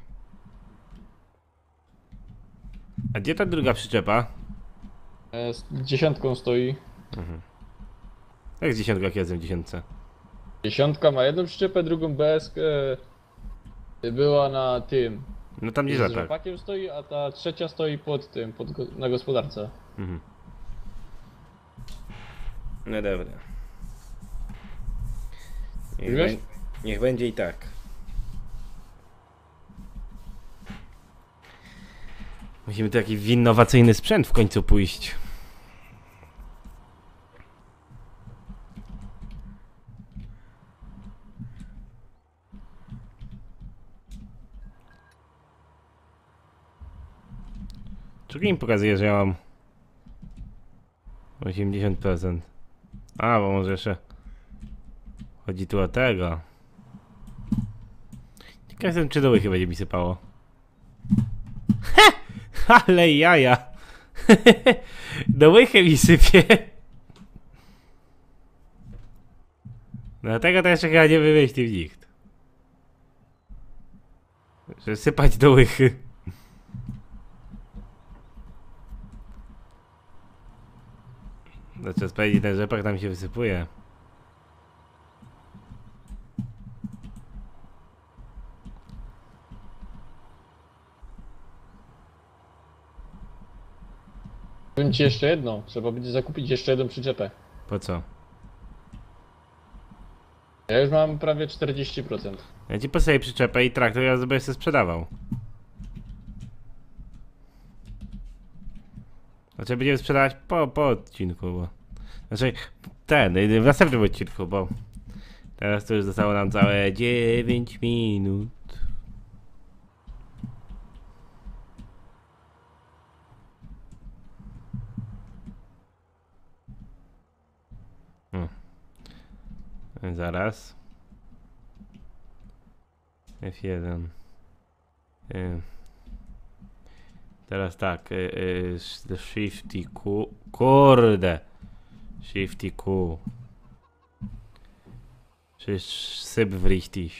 Speaker 1: A gdzie ta druga przyczepa?
Speaker 2: E, z dziesiątką stoi.
Speaker 1: Jak z dziesiątką, jak jestem w dziesiątce?
Speaker 2: Dziesiątka ma jedną przyczepę, drugą beskę. Była na tym.
Speaker 1: No tam gdzie
Speaker 2: Z
Speaker 1: rzepak.
Speaker 2: rzepakiem stoi, a ta trzecia stoi pod tym, pod, go- na gospodarce.
Speaker 1: Mhm. No dobra. Niech,
Speaker 2: Wiesz?
Speaker 1: bę- niech będzie i tak. Musimy tu jakiś innowacyjny sprzęt w końcu pójść. Czego im pokazuje, że ja mam osiemdziesiąt procent? A, bo może jeszcze chodzi tu o tego. Ciekaw jestem, czy do łychy będzie mi sypało. Ale jaja! Do łychy mi sypie! Dlatego to jeszcze chyba nie wymyślił nikt. Że sypać do łychy. Znaczy sprawdzić, ten rzepak tam się wysypuje.
Speaker 2: Powiem ci jeszcze jedno, trzeba będzie zakupić jeszcze jedną przyczepę.
Speaker 1: Po co?
Speaker 2: Ja już mam prawie czterdzieści procent.
Speaker 1: Ja ci postawię przyczepę i traktor, ja będę sobie sprzedawał. Znaczy będziemy sprzedawać po, po odcinku, bo... Znaczy ten, y, w następnym odcinku, bo... Teraz to już zostało nam całe dziewięć minut. Hmm. Zaraz. F jeden. Y. Teraz tak, y, y, Shifty Q. Kurde. Shifty Q. Przecież syp w richtig.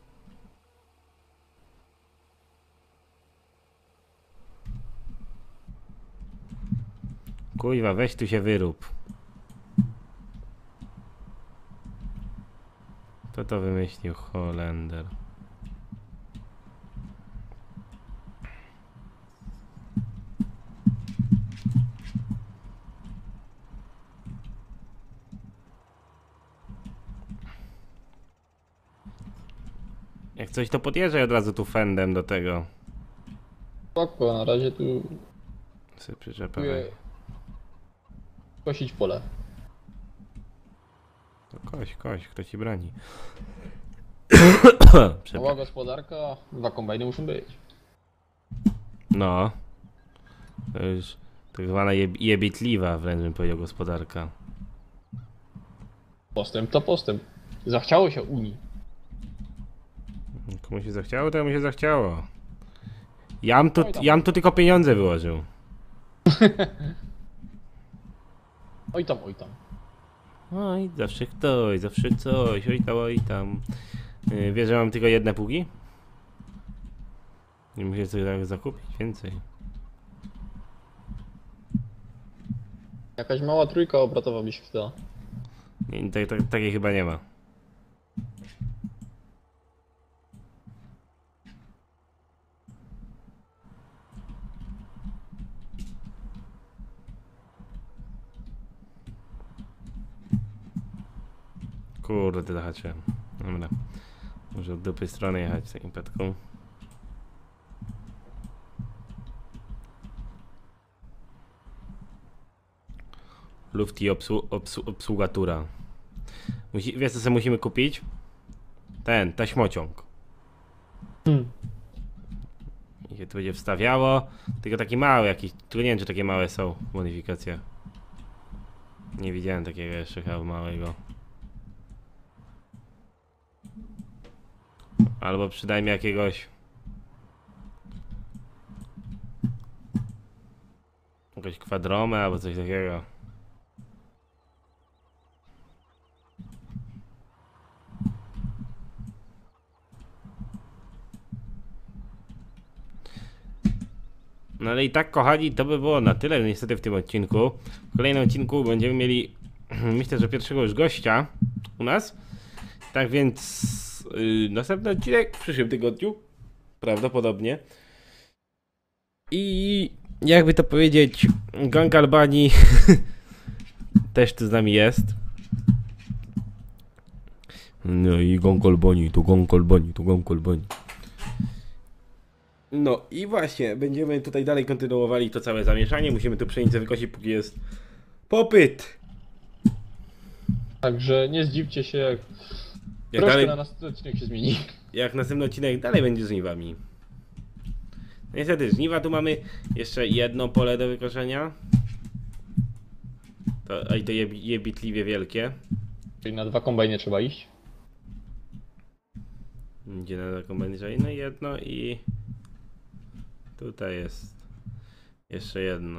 Speaker 1: Kuźwa, weź tu się wyrób. Kto to wymyślił? Holender. Jak coś to podjeżdżaj od razu tu fendem do tego.
Speaker 2: Spoko, na razie tu
Speaker 1: Sobie przyczepę.
Speaker 2: próbuję kosić pole.
Speaker 1: To koś, koś, kto ci broni?
Speaker 2: Mała
Speaker 1: Przepraszam.
Speaker 2: gospodarka, dwa kombajny muszą być.
Speaker 1: No. To już tak zwana jeb jebitliwa wręcz bym powiedział gospodarka.
Speaker 2: Postęp to postęp. Zachciało się Unii.
Speaker 1: Komu się zachciało, to mu się zachciało. Jam tu,
Speaker 2: Oj tam.
Speaker 1: jam tu tylko pieniądze wyłożył.
Speaker 2: Oj tam, oj tam.
Speaker 1: Oj, zawsze ktoś, zawsze coś, oj tam, oj tam. Yy, wiesz, że mam tylko jedne pługi? Nie muszę sobie tak zakupić więcej.
Speaker 2: Jakaś mała trójka obrotowa mi się wstała.
Speaker 1: Nie, tak, tak, takiej chyba nie ma. Kurde, zahaczyłem. Dobra. Może od dupy strony jechać z takim petką. Lufti obsu obsu obsługatura. Musi wiesz co sobie musimy kupić? Ten, taśmociąg.
Speaker 2: Hmm.
Speaker 1: I się tu będzie wstawiało. Tylko taki mały jakiś. Tylko nie wiem czy takie małe są modyfikacje. Nie widziałem takiego jeszcze chyba małego. Albo przynajmniej jakiegoś. Jakąś kwadromę albo coś takiego. No ale i tak kochani, to by było na tyle niestety w tym odcinku. W kolejnym odcinku będziemy mieli, myślę, że pierwszego już gościa u nas. Tak więc yy, następny odcinek w przyszłym tygodniu. Prawdopodobnie. I jakby to powiedzieć, Gang Albanii też tu z nami jest. No i Gang Albanii, tu Gang Albanii, tu Gang Albanii. No i właśnie, będziemy tutaj dalej kontynuowali to całe zamieszanie. Musimy tu pszenicę wykosić, póki jest popyt.
Speaker 2: Także nie zdziwcie się, jak,
Speaker 1: Jak
Speaker 2: troszkę
Speaker 1: dalej,
Speaker 2: na następny odcinek się zmieni.
Speaker 1: jak następny odcinek dalej będzie z żniwami. No niestety, żniwa tu mamy jeszcze jedno pole do wykoszenia. To, a i to je, jebitliwie wielkie.
Speaker 2: Czyli na dwa kombajny trzeba iść.
Speaker 1: Gdzie na taką będzie no jedno i tutaj jest jeszcze jedno.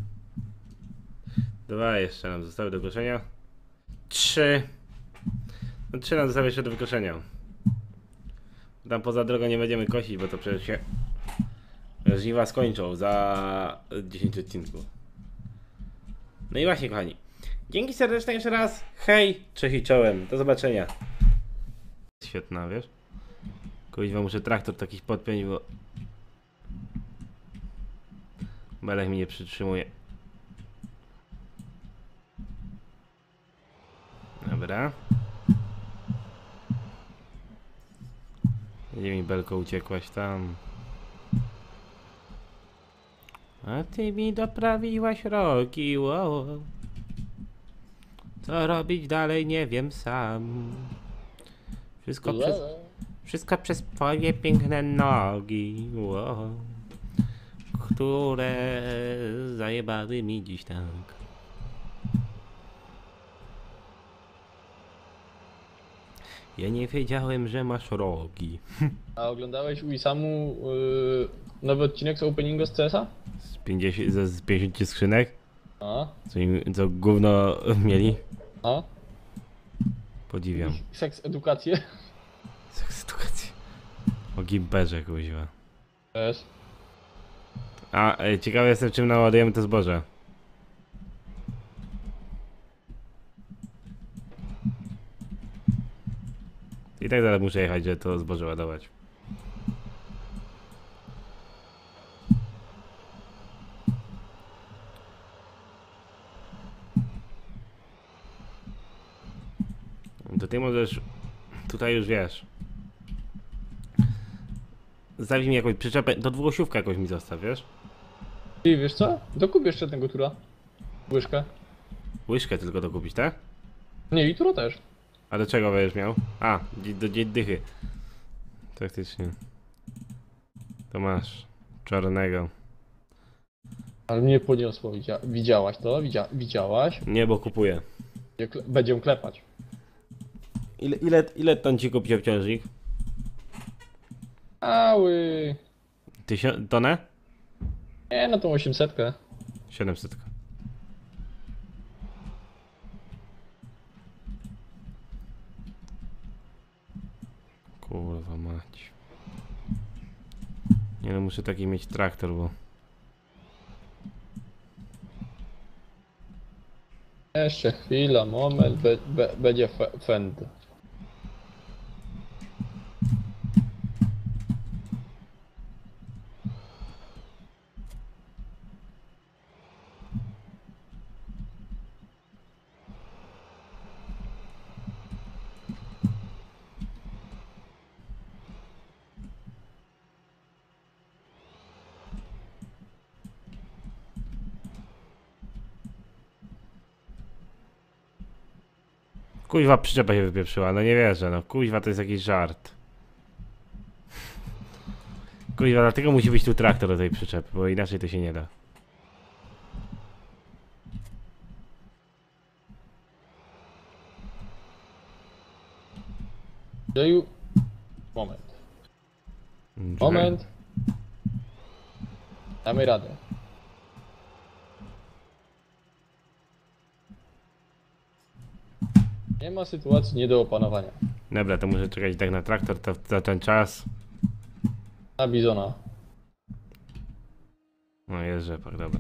Speaker 1: Dwa jeszcze nam zostały do koszenia. Trzy. No trzy nam zostały jeszcze do wykoszenia. Tam poza drogą nie będziemy kosić, bo to przecież się żniwa skończą za dziesięć odcinków. No i właśnie kochani. Dzięki serdeczne jeszcze raz. Hej, cześć i czołem. Do zobaczenia. Świetna, wiesz? Kuźwa, muszę traktor takiś podpiąć, bo Belek mi nie przytrzymuje. Dobra. Gdzie mi Belko uciekłaś tam? A ty mi doprawiłaś rogi, wow. Co robić dalej nie wiem sam. Wszystko przez... Wszystko przez twoje piękne nogi, wow, które zajebały mi dziś tak. Ja nie wiedziałem, że masz rogi.
Speaker 2: A oglądałeś u Isamu yy, nowy odcinek z openingu z C S a?
Speaker 1: Z pięćdziesięciu, z, z pięćdziesięciu skrzynek?
Speaker 2: A?
Speaker 1: Co, im, co gówno mieli?
Speaker 2: A?
Speaker 1: Podziwiam.
Speaker 2: Seks edukację?
Speaker 1: Seks edukacji. O gimperze kuźwa.
Speaker 2: Też.
Speaker 1: A, e, ciekawy jestem czym naładujemy to zboże. I tak zaraz muszę jechać, żeby to zboże ładować. To ty możesz tutaj już wiesz. Zostawić mi jakąś przyczepę, do dwuosiówka jakoś mi zostaw, wiesz?
Speaker 2: I wiesz co? Dokup jeszcze jednego tura. Łyżkę.
Speaker 1: Łyżkę tylko dokupić, tak?
Speaker 2: Nie, i tura też.
Speaker 1: A do czego będziesz miał? A, dzie- do dzie- dychy. Faktycznie. To masz. Czarnego.
Speaker 2: Ale mnie podniosło, widzia widziałaś to? Widzia widziałaś?
Speaker 1: Nie, bo kupuję.
Speaker 2: Będzie kle Będziemy klepać.
Speaker 1: Ile, ile, ile ton ci kupił obciążnik?
Speaker 2: Ały.
Speaker 1: Tysiąc, tonę?
Speaker 2: Nie, na tą osiemsetkę.
Speaker 1: siedemset. Kurwa mać. Nie no, muszę taki mieć traktor, bo...
Speaker 2: Jeszcze chwila, moment, be be będzie fe fend.
Speaker 1: Kuźwa, przyczepa się wypieprzyła, no nie wierzę, no kuźwa, to jest jakiś żart. Kuźwa, dlatego musi być tu traktor do tej przyczepy, bo inaczej to się nie da.
Speaker 2: Dzieju. Moment. Moment. Damy radę. Nie ma sytuacji nie do opanowania.
Speaker 1: Dobra, to muszę czekać tak na traktor, to za ten czas.
Speaker 2: Na bizona.
Speaker 1: No jest rzepak, dobra.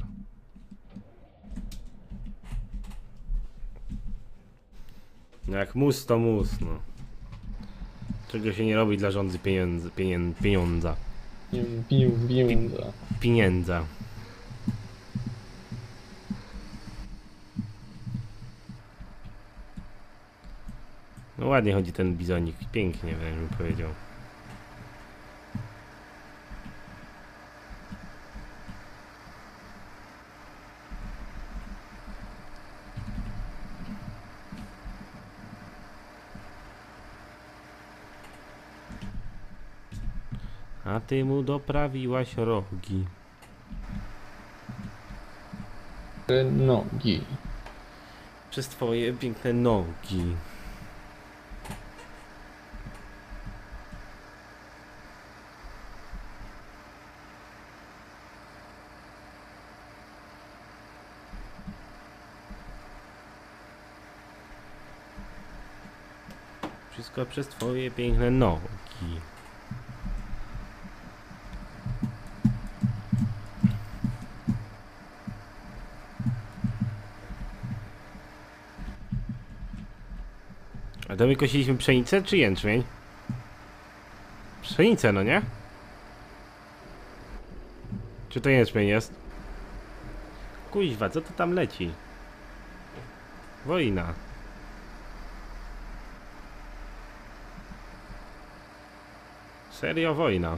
Speaker 1: No jak mus, to mus, no. Czego się nie robi dla rządzy pieniędzy, pienię, pieniądza.
Speaker 2: Pieniądze. Pieniądze.
Speaker 1: Pieniędza. No ładnie chodzi ten bizonik, pięknie wręcz bym powiedział. A ty mu doprawiłaś rogi.
Speaker 2: Nogi.
Speaker 1: Przez twoje piękne nogi. Wszystko przez twoje piękne nogi. A to my kosiliśmy pszenicę czy jęczmień? Pszenicę, no nie? Czy to jęczmień jest? Kuźwa, co to tam leci? Wojna. Serio wojna.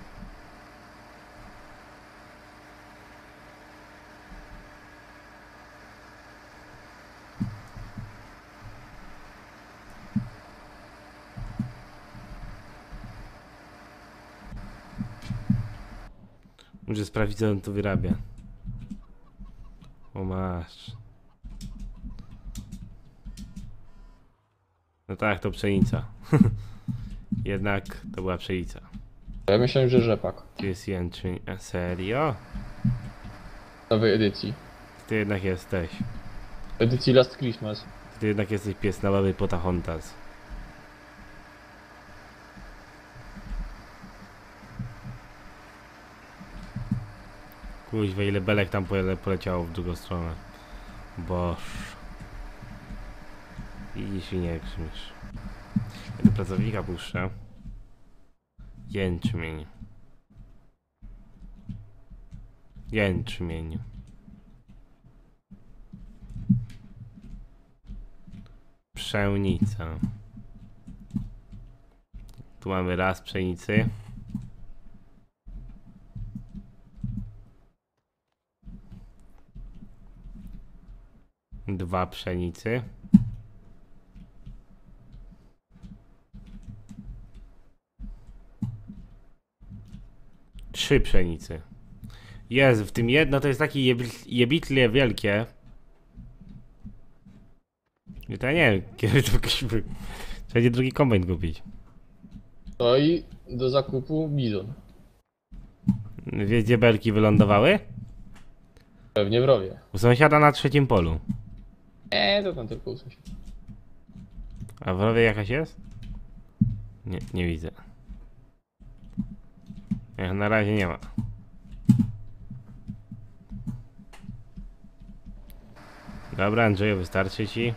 Speaker 1: Muszę sprawdzić, co on tu wyrabia. O masz. No tak, to pszenica. Jednak to była pszenica.
Speaker 2: Ja myślałem, że rzepak.
Speaker 1: Tu jest jęczmień. A serio?
Speaker 2: W nowej edycji.
Speaker 1: Ty jednak jesteś.
Speaker 2: W edycji Last Christmas.
Speaker 1: Ty jednak jesteś pies na baby Pocahontas. Kuźwa, ile belek tam pole poleciało w drugą stronę. Boż. Widzisz i nie grzmisz. Ja do pracownika puszczę. Jęczmień. Jęczmień. Pszenica. Tu mamy raz pszenicy. Dwa pszenicy. Trzy pszenicy. Jest, w tym jedno to jest takie jebitlie wielkie. I to ja nie wiem, kiedy to trzeba będzie drugi kombajn kupić.
Speaker 2: No i do zakupu bizon.
Speaker 1: Wiesz, gdzie belki wylądowały?
Speaker 2: Pewnie w rowie.
Speaker 1: U sąsiada na trzecim polu.
Speaker 2: Eee, to tam tylko usłyszę.
Speaker 1: A w rowie jakaś jest? Nie, nie widzę. Jak na razie nie ma. Dobra, Andrzeju, wystarczy ci.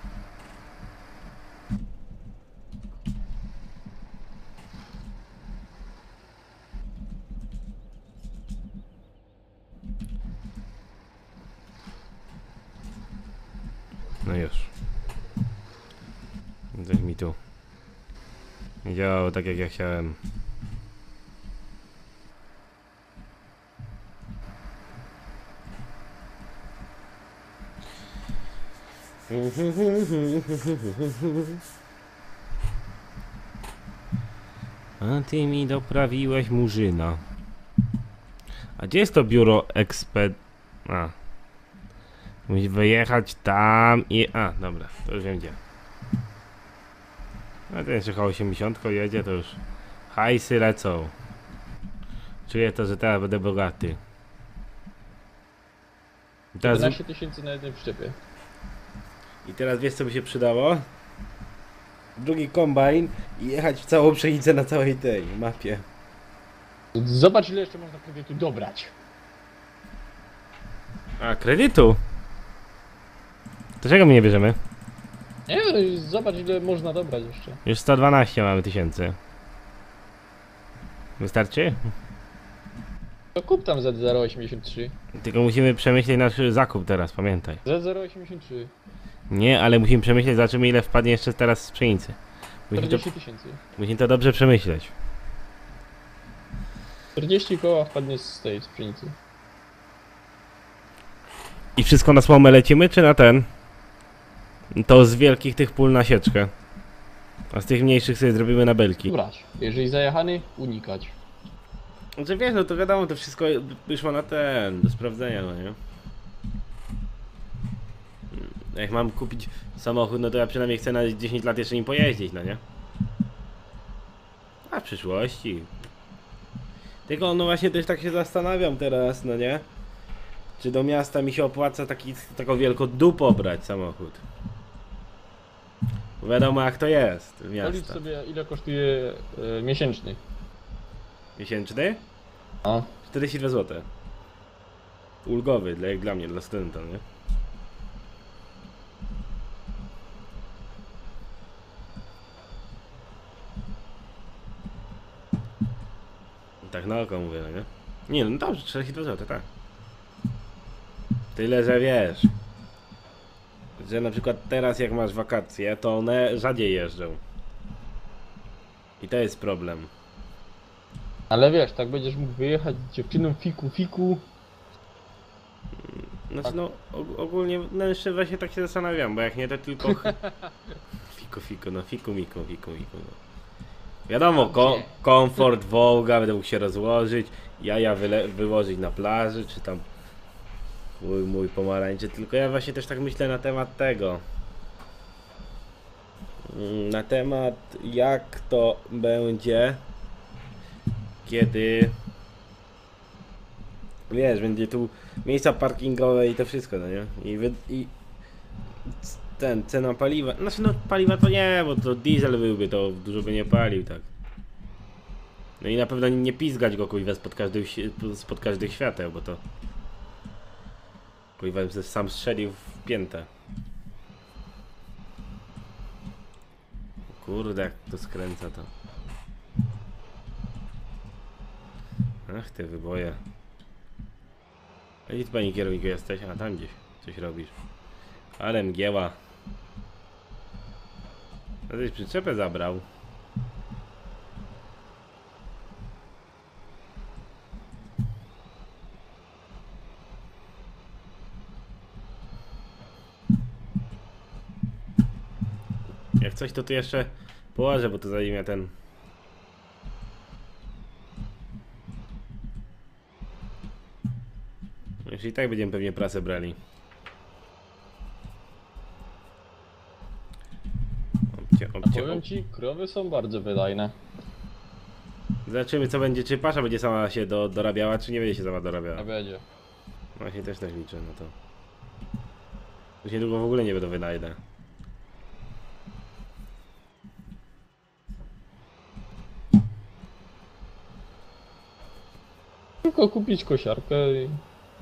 Speaker 1: No już. Coś mi tu nie działało tak, jak ja chciałem. A ty mi doprawiłeś murzyna. A gdzie jest to biuro eksped... A. Musi wyjechać tam i... A, dobra, to już wiem gdzie. A ten jeszcze chyba osiemdziesiąt jedzie, to już... Hajsy lecą. Czuję to, że teraz będę bogaty. I teraz,
Speaker 2: jedenaście tysięcy na jednej przyczepie.
Speaker 1: I teraz wiesz co by się przydało? Drugi kombajn i jechać w całą pszenicę na całej tej mapie.
Speaker 2: Zobacz ile jeszcze można kredytu dobrać.
Speaker 1: A, kredytu? To czego my nie bierzemy?
Speaker 2: Nie wiem, zobacz ile można dobrać jeszcze.
Speaker 1: Już sto dwanaście mamy tysięcy. Wystarczy?
Speaker 2: To kup tam Z zero osiemdziesiąt trzy.
Speaker 1: Tylko musimy przemyśleć nasz zakup teraz, pamiętaj.
Speaker 2: Z zero osiemdziesiąt trzy.
Speaker 1: Nie, ale musimy przemyśleć, zobaczymy ile wpadnie jeszcze teraz z pszenicy. Musimy to,
Speaker 2: czterdzieści tysięcy.
Speaker 1: musimy to dobrze przemyśleć.
Speaker 2: czterdzieści koła wpadnie z tej z pszenicy.
Speaker 1: I wszystko na słomę lecimy, czy na ten? To z wielkich tych pól na sieczkę. A z tych mniejszych sobie zrobimy na belki.
Speaker 2: Brać. Jeżeli zajechany, unikać.
Speaker 1: Znaczy wiesz, no to wiadomo, to wszystko wyszło na ten, do sprawdzenia, no nie? Jak mam kupić samochód, no to ja przynajmniej chcę na dziesięć lat jeszcze nim pojeździć, no nie? A w przyszłości. Tylko no właśnie też tak się zastanawiam teraz, no nie? Czy do miasta mi się opłaca taki, taką wielką dupą brać samochód? Bo wiadomo jak to jest w
Speaker 2: Policz
Speaker 1: miasta.
Speaker 2: sobie ile kosztuje e, miesięczny.
Speaker 1: Miesięczny?
Speaker 2: A?
Speaker 1: czterdzieści dwa złote. Ulgowy, dla, jak dla mnie, dla studenta, nie? Tak na oko mówię, no nie? Nie, no dobrze, czterdzieści dwa złote, tak. Tyle, że wiesz, że na przykład teraz jak masz wakacje, to one rzadziej jeżdżą. I to jest problem.
Speaker 2: Ale wiesz, tak będziesz mógł wyjechać z dziewczyną fiku fiku.
Speaker 1: Znaczy no, og ogólnie, no jeszcze właśnie tak się zastanawiam, bo jak nie to tylko... Fiku, fiku, no fiku, miku, fiku, miku, no. Wiadomo, ko komfort, Wołga, będę mógł się rozłożyć, jaja wyłożyć na plaży, czy tam mój, mój pomarańczy, tylko ja właśnie też tak myślę na temat tego. Na temat jak to będzie, kiedy... Wiesz, będzie tu miejsca parkingowe i to wszystko, no nie? I, wy, i ten, cena paliwa, znaczy no paliwa to nie, bo to diesel byłby, to dużo by nie palił, tak. No i na pewno nie pizgać go kuźwa spod każdych, spod każdych świateł, bo to kuźwa bym sam strzelił w piętę. Kurde, jak to skręca to. Ach, te wyboje. A gdzie ty, panie kierowniku, jesteś? A tam gdzieś coś robisz. Ale mgieła. A tyś przyczepę zabrał. Jak coś to tu jeszcze położę, bo to zanim ja ten... Już i tak będziemy pewnie prasę brali. Obcie,
Speaker 2: A
Speaker 1: obcie,
Speaker 2: powiem ci, krowy są bardzo wydajne.
Speaker 1: Zobaczymy co będzie, czy pasza będzie sama się do, dorabiała, czy nie będzie się sama
Speaker 2: Nie
Speaker 1: dorabiała.
Speaker 2: będzie.
Speaker 1: Właśnie też tak liczę, no to... Już niedługo w ogóle nie będą wydajne.
Speaker 2: Tylko kupić kosiarkę i...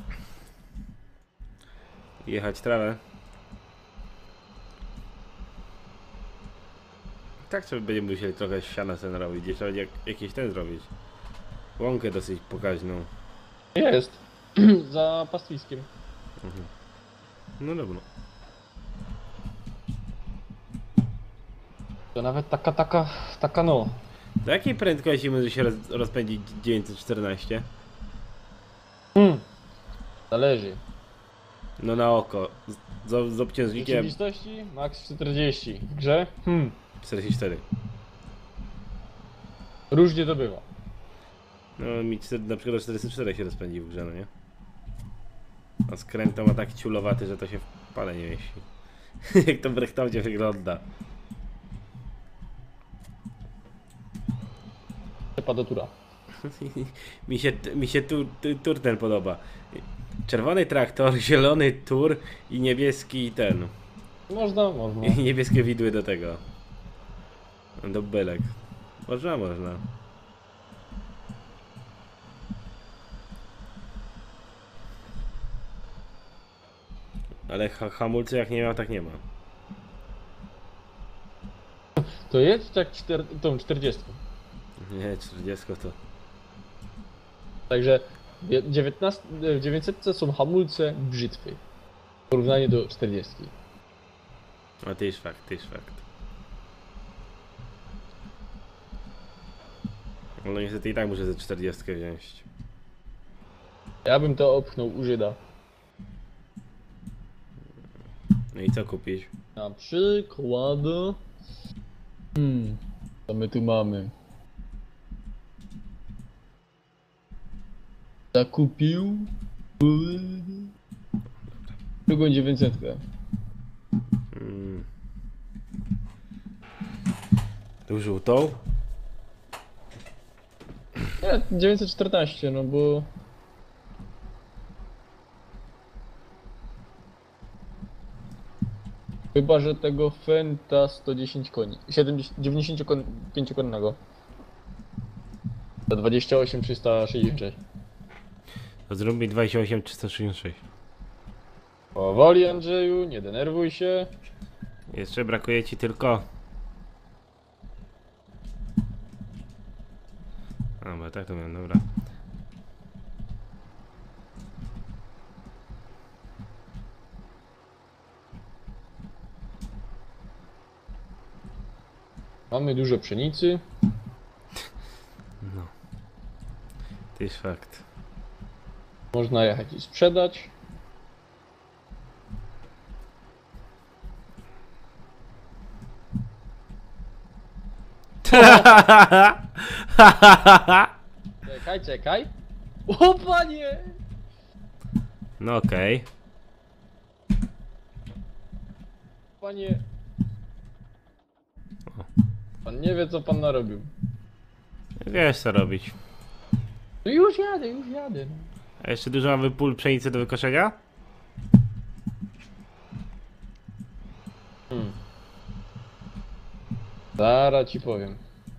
Speaker 1: Jechać trawę. Tak sobie będziemy musieli trochę siana sobie robić, jeszcze będzie jak, jakiś ten zrobić. Łąkę dosyć pokaźną.
Speaker 2: Jest. Za pastwiskiem.
Speaker 1: Mhm. No dobra.
Speaker 2: To nawet taka, taka, taka no.
Speaker 1: Do jakiej prędkości może się roz, rozpędzić dziewięćset czternaście?
Speaker 2: Hmm. Zależy.
Speaker 1: No na oko. Z, z, z
Speaker 2: W
Speaker 1: obciążnikiem
Speaker 2: rzeczywistości max czterdzieści. W grze? Hmm.
Speaker 1: czterdzieści cztery.
Speaker 2: Różnie to bywa.
Speaker 1: No mi cztery- na przykład do czterdzieści cztery się rozpędzi w grze, no nie? A skręt to ma tak ciulowaty, że to się w pale nie mieści. Jak to w Brechtaucie wygląda.
Speaker 2: Przepadotura.
Speaker 1: mi się, mi się tu, tu, tur ten podoba. Czerwony traktor, zielony tur i niebieski ten.
Speaker 2: Można, można.
Speaker 1: I niebieskie widły do tego. Do bylek. Można, można. Ale ha hamulcy jak nie miał, tak nie ma.
Speaker 2: To jest tak czter... tą czterdziestką.
Speaker 1: Nie, czterdzieści to.
Speaker 2: Także w dziewiętnaście, w dziewięćset są hamulce brzytwy. W porównaniu do czterdziestki.
Speaker 1: A to jest fakt, to jest fakt. No niestety i tak muszę ze czterdziestkę wziąć.
Speaker 2: Ja bym to opchnął u Żyda.
Speaker 1: No i co kupić?
Speaker 2: Na przykład... Hmm... Co my tu mamy? Zakupił... Drugą dziewięćsetkę.
Speaker 1: Hmm. Tu żółtą?
Speaker 2: Nie, dziewięćset czternaście, no bo... Chyba, że tego Fenta sto dziesięć koni. siedemdziesiąt, dziewięćdziesięciopięć konnego. Za dwadzieścia osiem trzysta sześćdziesiąt sześć.
Speaker 1: To zrób mi dwadzieścia osiem trzysta sześćdziesiąt sześć.
Speaker 2: Powoli, Andrzeju, nie denerwuj się.
Speaker 1: Jeszcze brakuje ci tylko... A, bo tak to miałem, dobra.
Speaker 2: Mamy dużo pszenicy.
Speaker 1: No. To jest fakt.
Speaker 2: Można jechać i sprzedać. Czekaj, czekaj. O panie!
Speaker 1: No okej.
Speaker 2: Panie... Pan nie wie, co pan narobił.
Speaker 1: Wiesz co robić.
Speaker 2: No już jadę, już jadę. no.
Speaker 1: A jeszcze dużo mamy pól pszenicy do wykoszenia?
Speaker 2: Hmm. Zaraz ci powiem.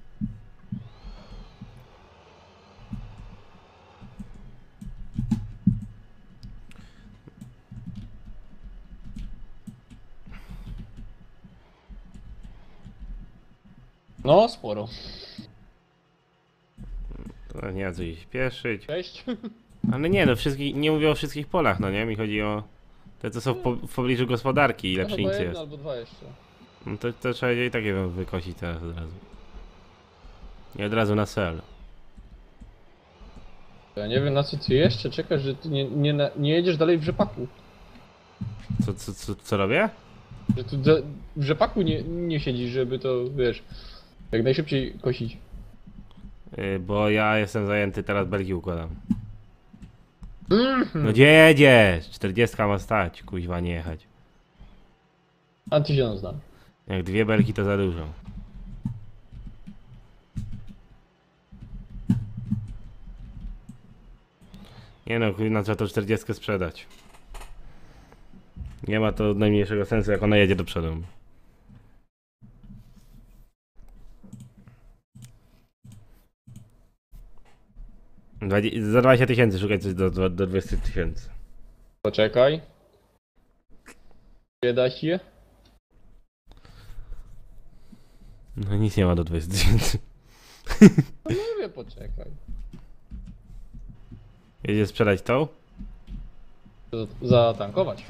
Speaker 2: No, sporo.
Speaker 1: To nie ma co się śpieszyć.
Speaker 2: Cześć.
Speaker 1: Ale nie, no wszystkich, nie mówię o wszystkich polach, no nie? Mi chodzi o te, co są w, po, w pobliżu gospodarki, ile
Speaker 2: No, chyba
Speaker 1: pszenicy
Speaker 2: jedno
Speaker 1: jest.
Speaker 2: albo dwa jeszcze.
Speaker 1: No to, to trzeba i takie wykosić teraz od razu. I od razu na sel.
Speaker 2: Ja nie wiem, na co ty jeszcze czekasz, że ty nie, nie, na- nie jedziesz dalej w rzepaku.
Speaker 1: Co, co, co, co robię?
Speaker 2: Że tu za- w rzepaku nie, nie siedzisz, żeby to, wiesz, jak najszybciej kosić.
Speaker 1: Yy, bo ja jestem zajęty, teraz belki układam. No gdzie jedziesz? czterdziestka ma stać, kuźwa, nie jechać.
Speaker 2: A ty się nam znam.
Speaker 1: Jak dwie belki to za dużo. Nie no, kurwa, trzeba to czterdziestkę sprzedać. Nie ma to najmniejszego sensu, jak ona jedzie do przodu. Dwadzie- za dwadzieścia tysięcy szukaj coś do, do, do dwudziestu tysięcy.
Speaker 2: Poczekaj. Nie da się?
Speaker 1: No nic nie ma do dwudziestu tysięcy.
Speaker 2: No mówię, poczekaj.
Speaker 1: Jedzie sprzedać tą?
Speaker 2: Z- Zatankować.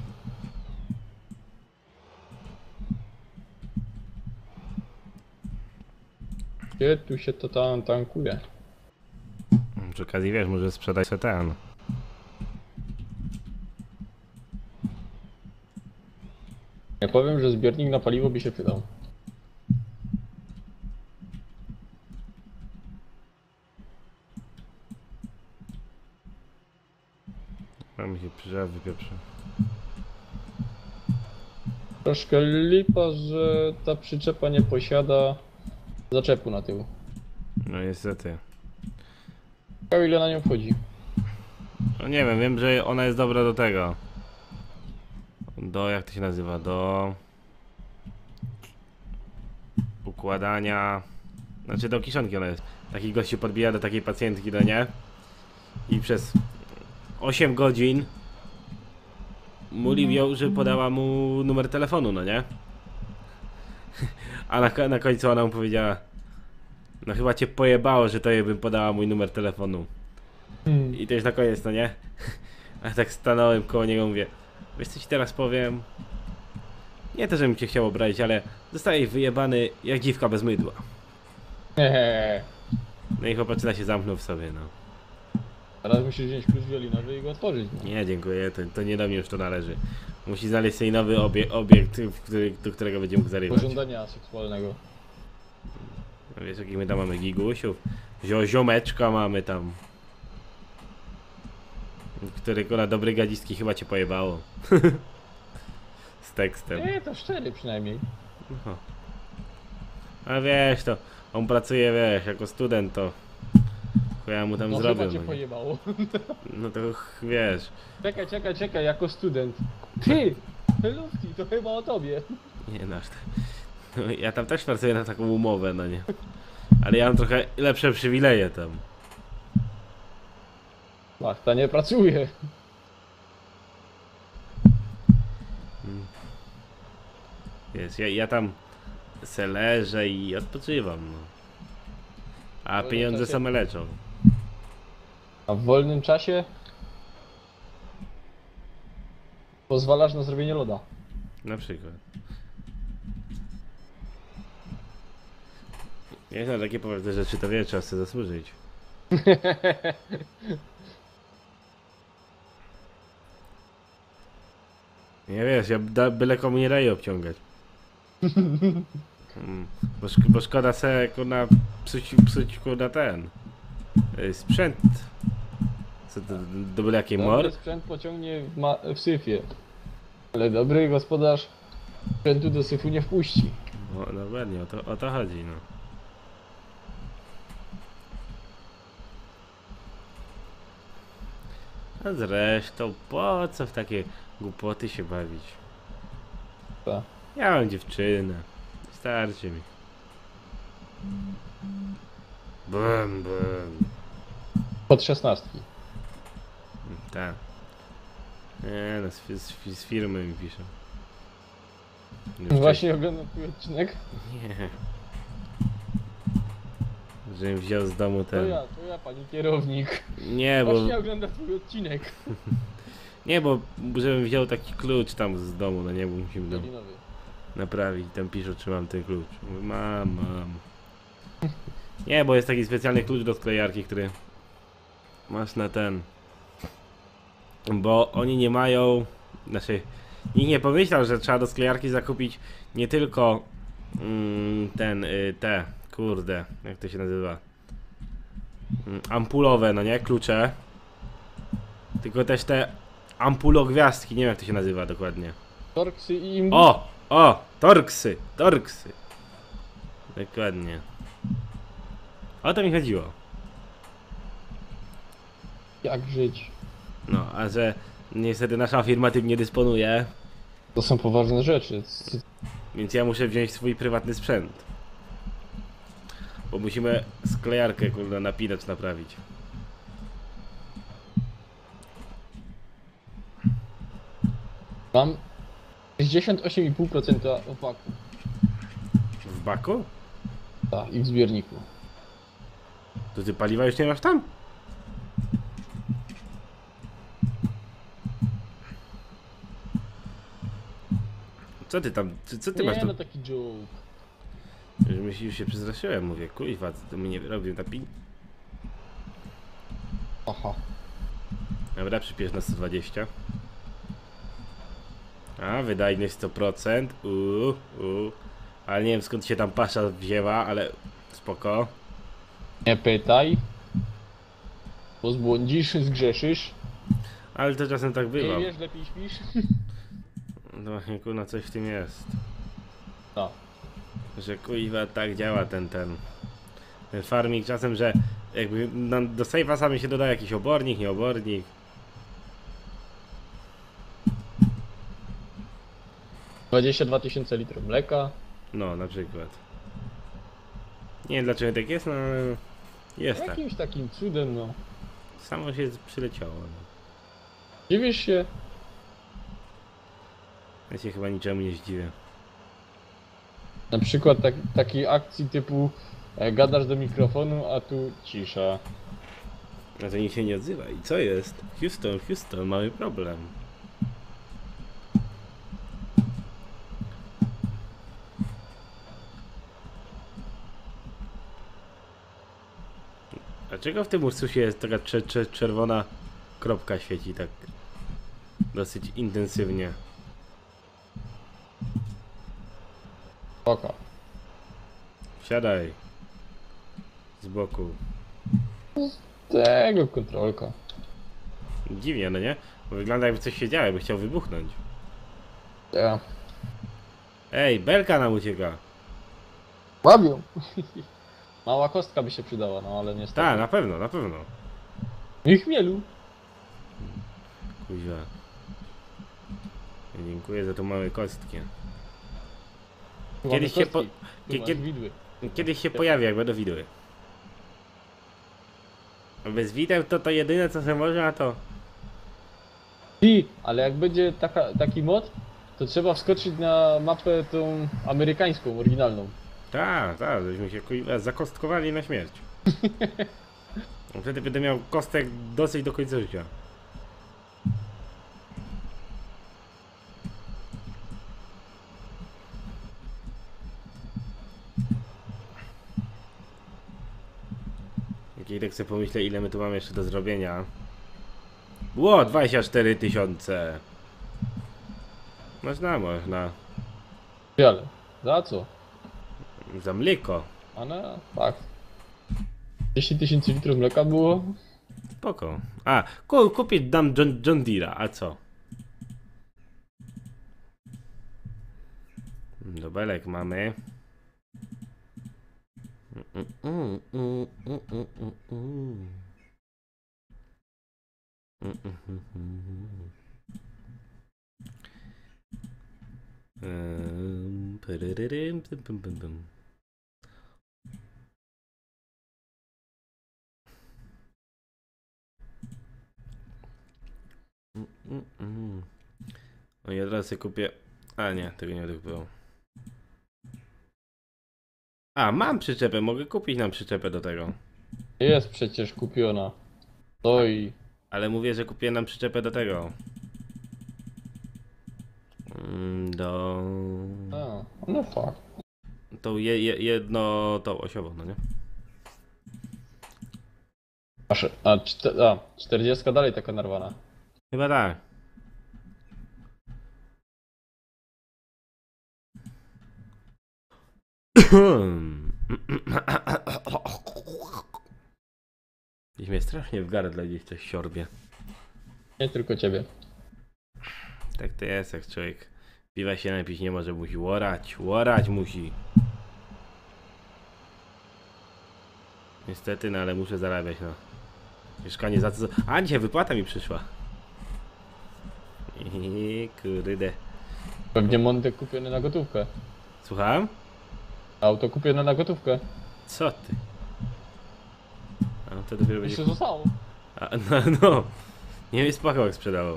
Speaker 2: Gdzie tu się to tam tankuje?
Speaker 1: Przy okazji wiesz, może sprzedać sobie ten.
Speaker 2: Ja powiem, że zbiornik na paliwo by się przydał.
Speaker 1: Tam mi się przyjrzał, wypieprze.
Speaker 2: Troszkę lipa, że ta przyczepa nie posiada zaczepu na tył.
Speaker 1: No niestety.
Speaker 2: Ciekawe ile na nią wchodzi.
Speaker 1: No nie wiem, wiem, że ona jest dobra do tego. Do, jak to się nazywa, do układania, znaczy do kiszonki ona jest. Taki gość się podbija do takiej pacjentki, do nie? I przez osiem godzin Muli ją, że podała mu numer telefonu, no nie? A na, na końcu ona mu powiedziała: no chyba cię pojebało, że to jej bym podała mój numer telefonu.
Speaker 2: Hmm.
Speaker 1: I to już na koniec, no nie? A tak stanąłem koło niego, mówię: wiesz co ci teraz powiem? Nie to, żebym cię chciał obrazić, ale zostajesz wyjebany jak dziwka bez mydła.
Speaker 2: Hehe.
Speaker 1: No i chłopaczyna się zamknął w sobie, no.
Speaker 2: Teraz musisz wziąć klucz wiolinowy i go otworzyć. No.
Speaker 1: Nie, dziękuję, to, to nie do mnie już to należy. Musi znaleźć sobie nowy obie, obiekt, w który, do którego będzie mógł zarywać.
Speaker 2: Pożądania seksualnego.
Speaker 1: No wiesz, jakich my tam mamy gigusiów? Zio, ziomeczka mamy tam. Którego na dobry gadzistki chyba cię pojebało. Z tekstem.
Speaker 2: Nie, to szczery przynajmniej.
Speaker 1: No. A wiesz, to on pracuje, wiesz, jako student, to chuja mu tam
Speaker 2: No
Speaker 1: zrobią.
Speaker 2: chyba cię
Speaker 1: no, nie?
Speaker 2: pojebało.
Speaker 1: No to ch- wiesz.
Speaker 2: Czekaj, czekaj, czekaj, jako student. Ty! Lufti, to chyba o tobie.
Speaker 1: Nie no, aż tak. No, ja tam też pracuję na taką umowę, no nie. Ale ja mam trochę lepsze przywileje tam.
Speaker 2: Ach, ta nie pracuje.
Speaker 1: Wiesz, ja, ja tam se leżę i odpoczywam, no. A
Speaker 2: Ale
Speaker 1: pieniądze
Speaker 2: to się-
Speaker 1: same leczą.
Speaker 2: A w wolnym czasie pozwalasz na zrobienie loda.
Speaker 1: Na przykład. Nie znam takie poważne rzeczy, to wie, trzeba sobie zasłużyć. Nie wiesz, ja da, byle komu nie daję obciągać. Mm, bo, szk bo szkoda se kurna psuć, psuć kurna ten y, sprzęt. Co to, to byle jakiej mor?
Speaker 2: Dobry sprzęt pociągnie w, ma w syfie. Ale dobry gospodarz sprzętu do syfu nie wpuści.
Speaker 1: No, no ładnie, o to, o to chodzi, no. A zresztą, po co w takie głupoty się bawić?
Speaker 2: Ta.
Speaker 1: Ja mam dziewczynę. Starczy mi. Bum, bum.
Speaker 2: Pod szesnastki.
Speaker 1: Tak. Nie no, z, fi- z, fi- z firmy mi piszą. Już
Speaker 2: Właśnie oglądam twój odcinek.
Speaker 1: wcześniej- Nie. Żebym wziął z domu
Speaker 2: To
Speaker 1: ten...
Speaker 2: ja, to ja pani kierownik.
Speaker 1: Nie, bo...
Speaker 2: Właśnie oglądam twój odcinek.
Speaker 1: Nie, bo żebym wziął taki klucz tam z domu, no nie, bo musimy tam
Speaker 2: Wiolinowy.
Speaker 1: naprawić. Tam piszą, czy mam ten klucz. Mówię, mam, mam. Nie, bo jest taki specjalny klucz do sklejarki, który masz na ten. Bo oni nie mają, znaczy nikt nie pomyślał, że trzeba do sklejarki zakupić nie tylko mm, ten, y, te, kurde, jak to się nazywa, mm, ampulowe, no nie, klucze, tylko też te ampulogwiazdki, nie wiem jak to się nazywa dokładnie.
Speaker 2: Torksy i imbus.
Speaker 1: O! O! Torksy! Torksy! Dokładnie. O to mi chodziło.
Speaker 2: Jak żyć?
Speaker 1: No, a że niestety nasza firma tym nie dysponuje,
Speaker 2: To są poważne rzeczy. C-
Speaker 1: więc ja muszę wziąć swój prywatny sprzęt. Bo musimy sklejarkę, kurde, napinacz naprawić.
Speaker 2: Mam sześćdziesiąt osiem i pół procent opaku.
Speaker 1: W baku?
Speaker 2: Tak, i w zbiorniku.
Speaker 1: To ty paliwa już nie masz tam? Co ty tam, co, co ty masz
Speaker 2: Nie,
Speaker 1: tu?
Speaker 2: no taki joke.
Speaker 1: Już, myśl, już się przestraszyłem, mówię, kuźwa, co to mi nie robił napin?
Speaker 2: Aha.
Speaker 1: Dobra, przypiesz na sto dwadzieścia. A, wydajność sto procent. Uuu, uuu. Ale nie wiem skąd się tam pasza wzięła, ale spoko.
Speaker 2: Nie pytaj. Bo zbłądzisz, zgrzeszysz.
Speaker 1: Ale to czasem tak bywa.
Speaker 2: Nie wiesz, lepiej śpisz.
Speaker 1: No właśnie, kurwa, coś w tym jest.
Speaker 2: No.
Speaker 1: Że kuiwa tak działa ten, ten, ten farming czasem, że jakby na, do save'a sami się doda jakiś obornik, nie obornik.
Speaker 2: dwadzieścia dwa tysiące litrów mleka.
Speaker 1: No, na przykład. Nie wiem dlaczego tak jest, no ale jest tak.
Speaker 2: Jakimś takim cudem, no.
Speaker 1: Samo się przyleciało. No.
Speaker 2: Dziwisz się?
Speaker 1: Ja się chyba niczemu nie zdziwię.
Speaker 2: Na przykład tak, takiej akcji typu e, gadasz do mikrofonu, a tu cisza.
Speaker 1: A to nikt się nie odzywa. I co jest? Houston, Houston, mamy problem. Dlaczego w tym Ursusie jest taka cze cze czerwona kropka świeci tak dosyć intensywnie?
Speaker 2: Oka.
Speaker 1: Wsiadaj. Z boku.
Speaker 2: Tego kontrolka.
Speaker 1: Dziwnie, no nie? Bo wygląda jakby coś się działo, jakby chciał wybuchnąć.
Speaker 2: Ja.
Speaker 1: Ej, belka nam ucieka.
Speaker 2: Łabią. Mała kostka by się przydała, no ale niestety.
Speaker 1: Tak, na pewno, na pewno.
Speaker 2: I chmielu.
Speaker 1: Kuźwa. Dziękuję za tą małe kostki. Kiedyś się, po...
Speaker 2: Tu
Speaker 1: kie-
Speaker 2: masz
Speaker 1: kie-
Speaker 2: widły.
Speaker 1: Kiedyś się pojawi, jak będą widły. A bez wideł to to jedyne co się można to...
Speaker 2: I, ale jak będzie taka, taki mod, to trzeba wskoczyć na mapę tą amerykańską, oryginalną.
Speaker 1: Tak, tak, żeśmy się kuźwa zakostkowali na śmierć. Wtedy będę miał kostek dosyć do końca życia. Jak tak sobie pomyślę, ile my tu mamy jeszcze do zrobienia. Ło, dwadzieścia cztery tysiące. Można, można.
Speaker 2: Ale za co?
Speaker 1: Za mleko.
Speaker 2: A na fakt. dziesięć tysięcy litrów mleka było?
Speaker 1: Spoko. A, ku, kupić dam John, John Deere'a, a co? Dobelek mamy. Mm, mm, mm, mm, mm, mm, mm. Mm, mm, mm, mm. Ym, pyryryrym, pym, pym, pym, pym. Mm, mm, mm. No i od razu sobie kupię. A nie, tego nie będę kupował. A, mam przyczepę, mogę kupić nam przyczepę do tego.
Speaker 2: Jest przecież kupiona. To i...
Speaker 1: Ale mówię, że kupię nam przyczepę do tego. Mm, Do...
Speaker 2: A, no fakt.
Speaker 1: Tą je, je, jedno... tą osiową, no nie?
Speaker 2: A, sze- a, czte- a czterdziestka dalej taka narwana.
Speaker 1: Chyba tak. Gdzieś mnie strasznie w gardle gdzieś coś siorbie.
Speaker 2: Nie tylko ciebie.
Speaker 1: Tak to jest, jak człowiek piwa się napić nie może, musi łorać, łorać musi. Niestety, no ale muszę zarabiać, no. Mieszkanie za co... A, dzisiaj wypłata mi przyszła. I kurde.
Speaker 2: Pewnie Montek kupiony na gotówkę.
Speaker 1: Słucham?
Speaker 2: Auto kupione na gotówkę.
Speaker 1: Co ty? A to dopiero będzie...
Speaker 2: Jeszcze zostało.
Speaker 1: A, no, no. Nie wiem, spakałek sprzedawał.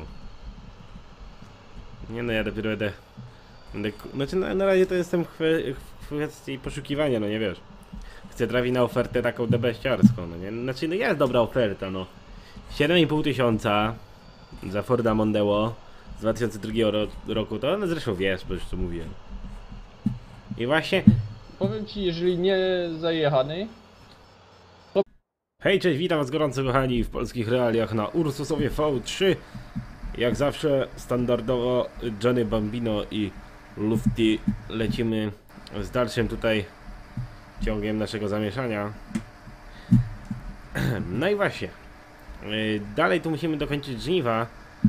Speaker 1: Nie no, ja dopiero będę... będę ku- znaczy na, na razie to jestem w kwe- w kwestii poszukiwania, no nie wiesz. Chcę trafić na ofertę taką debeściarską, no nie? Znaczy no jest dobra oferta, no. siedem i pół tysiąca za Forda Mondeo z dwa tysiące drugiego ro roku, to no zresztą wiesz, bo już to mówiłem. I właśnie...
Speaker 2: Powiem ci, jeżeli nie zajechany,
Speaker 1: Hej, cześć, witam was gorąco kochani w polskich realiach na Ursusowie V trzy. Jak zawsze standardowo Johnny Bambino i Lufty lecimy z dalszym tutaj ciągiem naszego zamieszania. No i właśnie, dalej tu musimy dokończyć żniwa,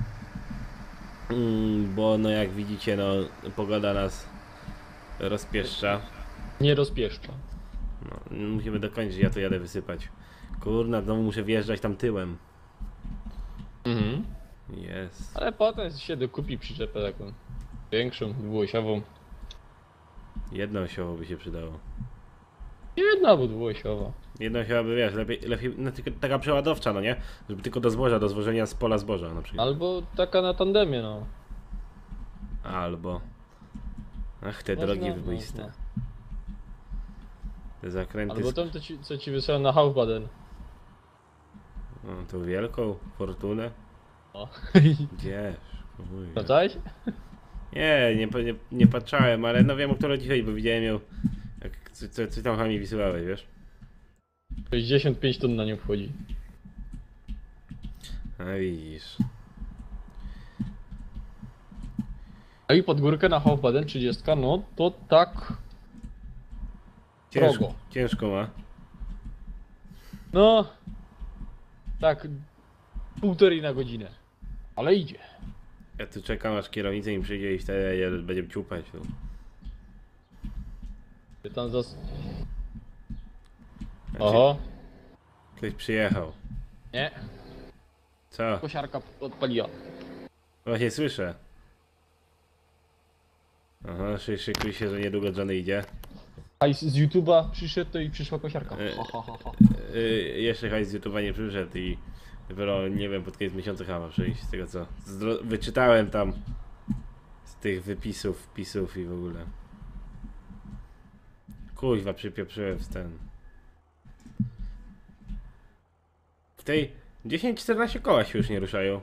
Speaker 1: bo no jak widzicie, no pogoda nas rozpieszcza.
Speaker 2: Nie rozpieszcza.
Speaker 1: No, musimy dokończyć, ja tu jadę wysypać. Kurna, znowu muszę wjeżdżać tam tyłem.
Speaker 2: Mhm.
Speaker 1: Jest.
Speaker 2: Ale potem się dokupi przyczepę taką większą, dwuosiową.
Speaker 1: Jedna osiowo by się przydało.
Speaker 2: Jedna albo dwuosiowa.
Speaker 1: Jedna osiowa by, wiesz, lepiej, lepiej no, tylko taka przeładowcza, no nie? Żeby tylko do zboża, do zwożenia z pola zboża na przykład.
Speaker 2: Albo taka na tandemie, no.
Speaker 1: Albo... Ach, te
Speaker 2: Można,
Speaker 1: drogi wyboiste.
Speaker 2: można.
Speaker 1: Te zakręty...
Speaker 2: Albo
Speaker 1: z-
Speaker 2: tą, to ci, co ci wysłałem na Hauptbaden.
Speaker 1: No, tą wielką fortunę.
Speaker 2: O.
Speaker 1: Gdzież? Chuj.
Speaker 2: Wracałeś?
Speaker 1: Nie, nie, nie, nie patrzałem, ale no wiem, o którą ci chodzi, bo widziałem ją, jak co, co, co tam chami wysyłałeś, wiesz?
Speaker 2: sześćdziesiąt pięć ton na nią wchodzi.
Speaker 1: A widzisz.
Speaker 2: A i pod górkę na Hauptbaden trzydzieści, no to tak...
Speaker 1: Ciężko,
Speaker 2: Drogo.
Speaker 1: ciężko ma.
Speaker 2: No... Tak... Półtorej na godzinę. Ale idzie.
Speaker 1: Ja tu czekam, aż kierownica mi przyjdzie i wtedy ja będziemy ciupać. Tu.
Speaker 2: Ty tam zas...
Speaker 1: Znaczy,
Speaker 2: Oho.
Speaker 1: ktoś przyjechał.
Speaker 2: Nie.
Speaker 1: Co?
Speaker 2: Kosiarka odpaliła.
Speaker 1: Właśnie słyszę. Aha, szy, szykuj się, że niedługo Johnny idzie.
Speaker 2: Hajs z YouTube'a przyszedł, to i przyszła kosiarka.
Speaker 1: E,
Speaker 2: Ha, ha, ha, ha.
Speaker 1: Yy, jeszcze hajs z YouTube'a nie przyszedł i dopiero, nie wiem, pod koniec miesiąca chyba ma przyjść, z tego co zdro- wyczytałem tam z tych wypisów, wpisów i w ogóle. Kuźwa, przypieprzyłem w ten. W tej dziesięć czternaście koła się już nie ruszają.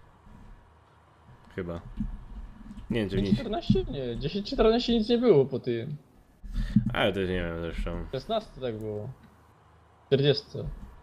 Speaker 1: Chyba. Nie wiem, czy w niej się...
Speaker 2: czternaście? Nie, dziesięć czternaście nic nie było po tym.
Speaker 1: Ale też nie wiem zresztą.
Speaker 2: szesnaście tak było. czterdzieści.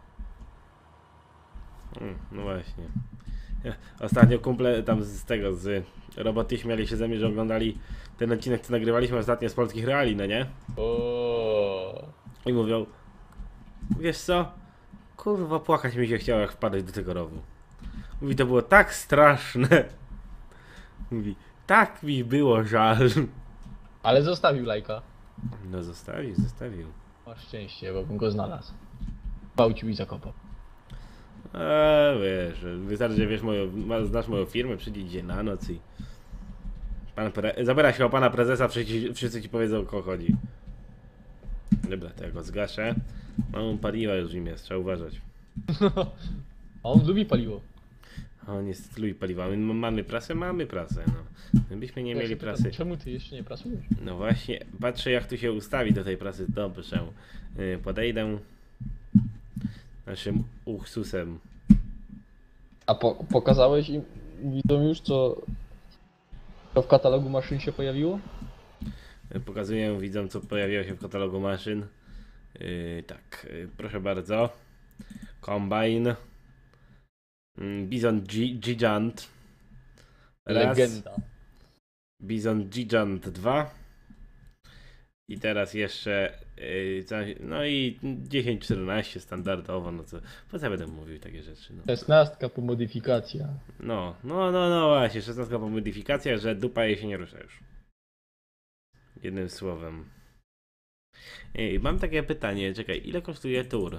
Speaker 1: Mm, no właśnie. Ostatnio kumple tam z tego, z roboty śmiali się ze mnie, że oglądali ten odcinek, co nagrywaliśmy ostatnio z polskich reali, no nie?
Speaker 2: O.
Speaker 1: I mówią, wiesz co? Kurwa, płakać mi się chciało, jak wpadać do tego rowu. Mówi, to było tak straszne. Mówi, tak mi było żal.
Speaker 2: Ale zostawił lajka.
Speaker 1: No zostawił, zostawił.
Speaker 2: Masz szczęście, bo bym go znalazł. Gwałcił i zakopał.
Speaker 1: Eee, wiesz, wystarczy, że wiesz moją, ma- znasz moją firmę, przyjdzie na noc i... Pan pre... Zabiera się o pana prezesa, wszyscy, wszyscy ci powiedzą, o kogo chodzi. Dobra, to ja go zgaszę. Mam paliwa już w nim jest, trzeba uważać.
Speaker 2: A on lubi paliwo.
Speaker 1: O, niestety lubi paliwa. My mamy prasę? Mamy prasę, no. Gdybyśmy nie
Speaker 2: Ja
Speaker 1: mieli
Speaker 2: się pytam,
Speaker 1: prasy...
Speaker 2: czemu ty jeszcze nie pracujesz?
Speaker 1: No właśnie, patrzę jak tu się ustawi do tej prasy. Dobrze. Yy, podejdę naszym Ursusem.
Speaker 2: A po, pokazałeś im widzom już, co, co w katalogu maszyn się pojawiło?
Speaker 1: Yy, Pokazuję widzom, co pojawiło się w katalogu maszyn. Yy, tak, yy, proszę bardzo. Combine. Yy, Bison Gi- Gigant. Raz.
Speaker 2: Legenda.
Speaker 1: Bison Gigant dwa. I teraz jeszcze yy, coś, no i dziesięć czternaście standardowo, no co, po co ja będę mówił takie rzeczy, no.
Speaker 2: szesnastka po modyfikacja.
Speaker 1: No, no, no, no właśnie, szesnastka po modyfikacjach, że dupa jej się nie rusza już. Jednym słowem. Ej, mam takie pytanie, czekaj, ile kosztuje tur?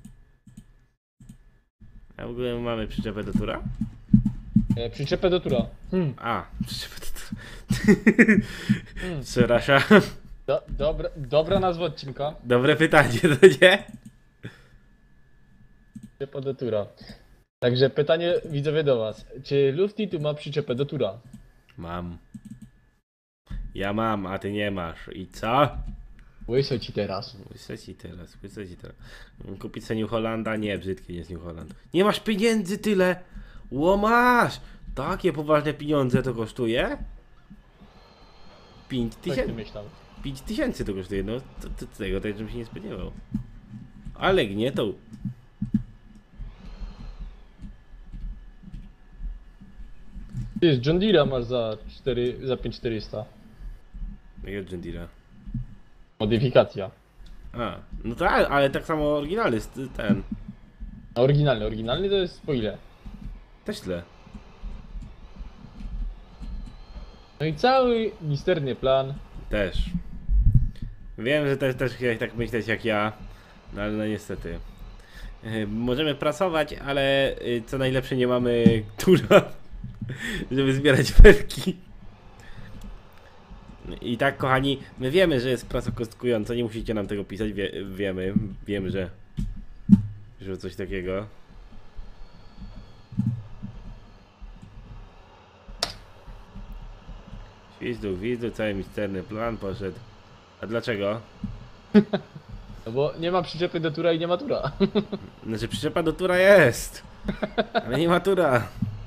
Speaker 1: A w ogóle mamy przyczepę do tura?
Speaker 2: E, przyczepę do tura. Hmm.
Speaker 1: A, przyczepę do tura.
Speaker 2: Hmm.
Speaker 1: Przepraszam.
Speaker 2: Do, dobra, dobra nazwa odcinka.
Speaker 1: Dobre pytanie, to nie?
Speaker 2: Przyczepa do tura. Także pytanie widzowie do was. Czy Lufty tu ma przyczepę do tura?
Speaker 1: Mam. Ja mam, a ty nie masz. I co?
Speaker 2: Łyso ci teraz.
Speaker 1: Łyso ci teraz, łyso ci teraz. Kupić sobie New Hollanda? Nie, brzydki jest New Holland. Nie masz pieniędzy tyle! Ło masz! Takie poważne pieniądze to kosztuje? Pięć
Speaker 2: Co ty
Speaker 1: tysięcy.
Speaker 2: myślał?
Speaker 1: Pięć tysięcy to kosztuje, no to, to, tego tak żebym się nie spodziewał. Ale gnietą.
Speaker 2: Jest John Deere masz za cztery, za pięć tysięcy czterysta.
Speaker 1: Jakiego John Deere'a?
Speaker 2: Modyfikacja.
Speaker 1: A, no tak, ale tak samo oryginalny jest ten.
Speaker 2: A oryginalny, oryginalny to jest po ile?
Speaker 1: Też tyle.
Speaker 2: No i cały misterny plan.
Speaker 1: Też. Wiem, że też, też chciałeś tak myśleć jak ja, no ale no niestety. Yy, Możemy pracować, ale yy, co najlepsze nie mamy tura, żeby zbierać belki. I tak, kochani, my wiemy, że jest praca kostkująca, nie musicie nam tego pisać, wie, wiemy, wiemy, że, że coś takiego. Gwizdu, gwizdu, cały misterny plan poszedł. A dlaczego?
Speaker 2: No bo nie ma przyczepy do tura i nie ma tura.
Speaker 1: Znaczy przyczepa do tura jest, ale nie ma tura.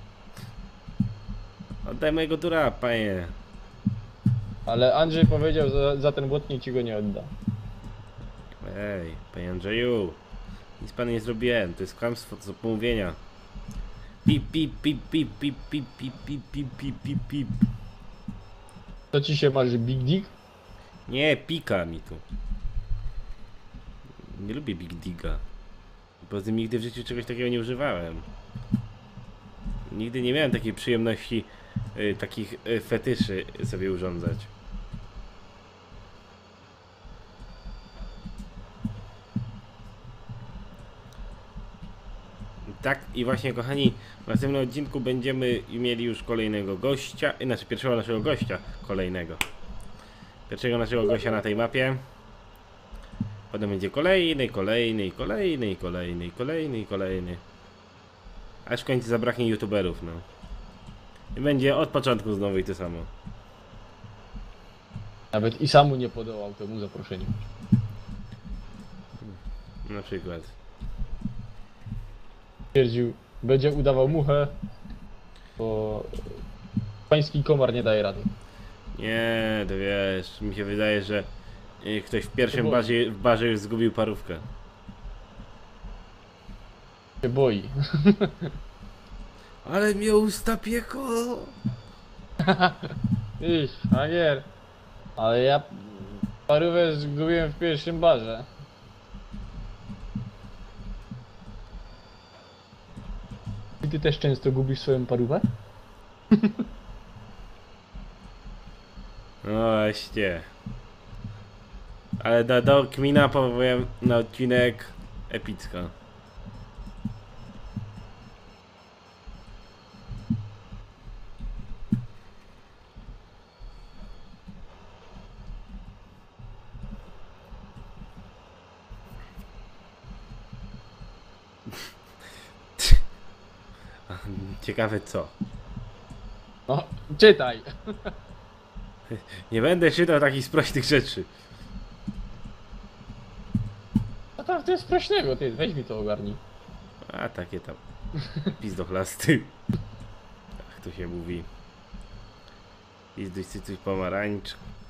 Speaker 1: Oddaj mojego tura, panie.
Speaker 2: Ale Andrzej powiedział, że za ten błotnik ci go nie odda.
Speaker 1: Ej, panie Andrzeju, nic panu nie zrobiłem, to jest kłamstwo, to są pomówienia. Pip, pip, pip, pip, pip, pip, pip, pip, pip, pip, pip, pip.
Speaker 2: To ci się marzy Big Dick?
Speaker 1: Nie, pika mi tu. Nie lubię Big Diga. Poza tym nigdy w życiu czegoś takiego nie używałem. Nigdy nie miałem takiej przyjemności, y, takich y, fetyszy sobie urządzać. Tak, i właśnie, kochani, w następnym odcinku będziemy mieli już kolejnego gościa, znaczy pierwszego naszego gościa, kolejnego. Pierwszego naszego gościa na tej mapie. Potem będzie kolejny, kolejny, kolejny, kolejny, kolejny, kolejny. Aż w końcu zabraknie youtuberów, no. I będzie od początku znowu i to samo.
Speaker 2: Nawet i samu nie podołał temu zaproszeniu.
Speaker 1: Na przykład.
Speaker 2: Twierdził, będzie udawał muchę, bo pański komar nie daje rady.
Speaker 1: Nie, to wiesz, mi się wydaje, że y, ktoś w pierwszym
Speaker 2: boi.
Speaker 1: barze, w barze już zgubił parówkę.
Speaker 2: Się boi.
Speaker 1: Ale mnie usta piekło!
Speaker 2: Iś, Agier. Ale ja parówę zgubiłem w pierwszym barze. I ty też często gubisz swoją parówę?
Speaker 1: No właśnie. Ale do, do kmina powołuję na odcinek epicko. Ciekawe co.
Speaker 2: No, czytaj.
Speaker 1: Nie będę czytał takich prostych rzeczy.
Speaker 2: A tam to jest prośnego, ty, weź mi to ogarnij.
Speaker 1: A takie tam pizdochlasty. Tak to się mówi. Pizduś cycuś pomarańcz.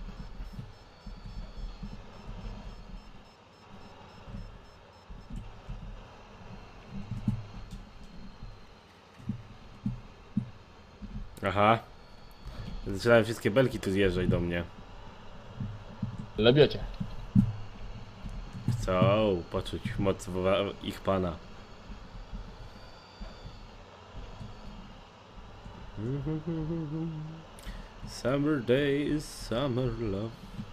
Speaker 1: Aha. Zaczynają wszystkie belki tu zjeżdżać do mnie.
Speaker 2: Lebiocie.
Speaker 1: Chcą poczuć moc woła- ich pana. Summer days, summer love.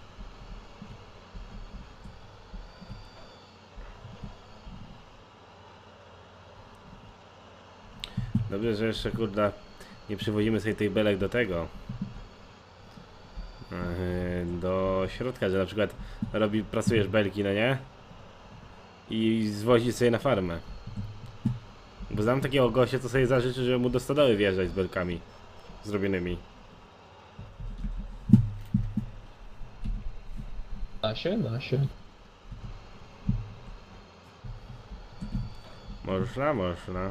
Speaker 1: Dobrze, że jeszcze kurda nie przywozimy sobie tych belek do tego. Yy, do środka, że na przykład robi, pracujesz belki, no nie? I zwozisz sobie na farmę. Bo znam takiego gościa, co sobie zażyczy, żeby mu do stodoły wjeżdżać z belkami zrobionymi.
Speaker 2: Da się, da się.
Speaker 1: Można, można.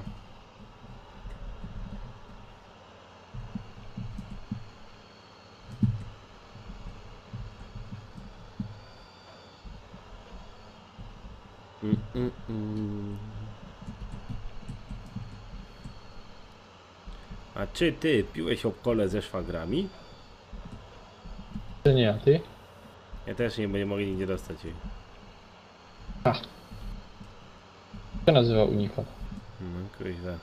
Speaker 1: Mm, mm, mm. A czy ty piłeś opkole ze szwagrami?
Speaker 2: Czy nie, a ty?
Speaker 1: Ja też nie, bo nie mogę nigdzie dostać jej.
Speaker 2: To nazywa unikat.
Speaker 1: No kuźwa.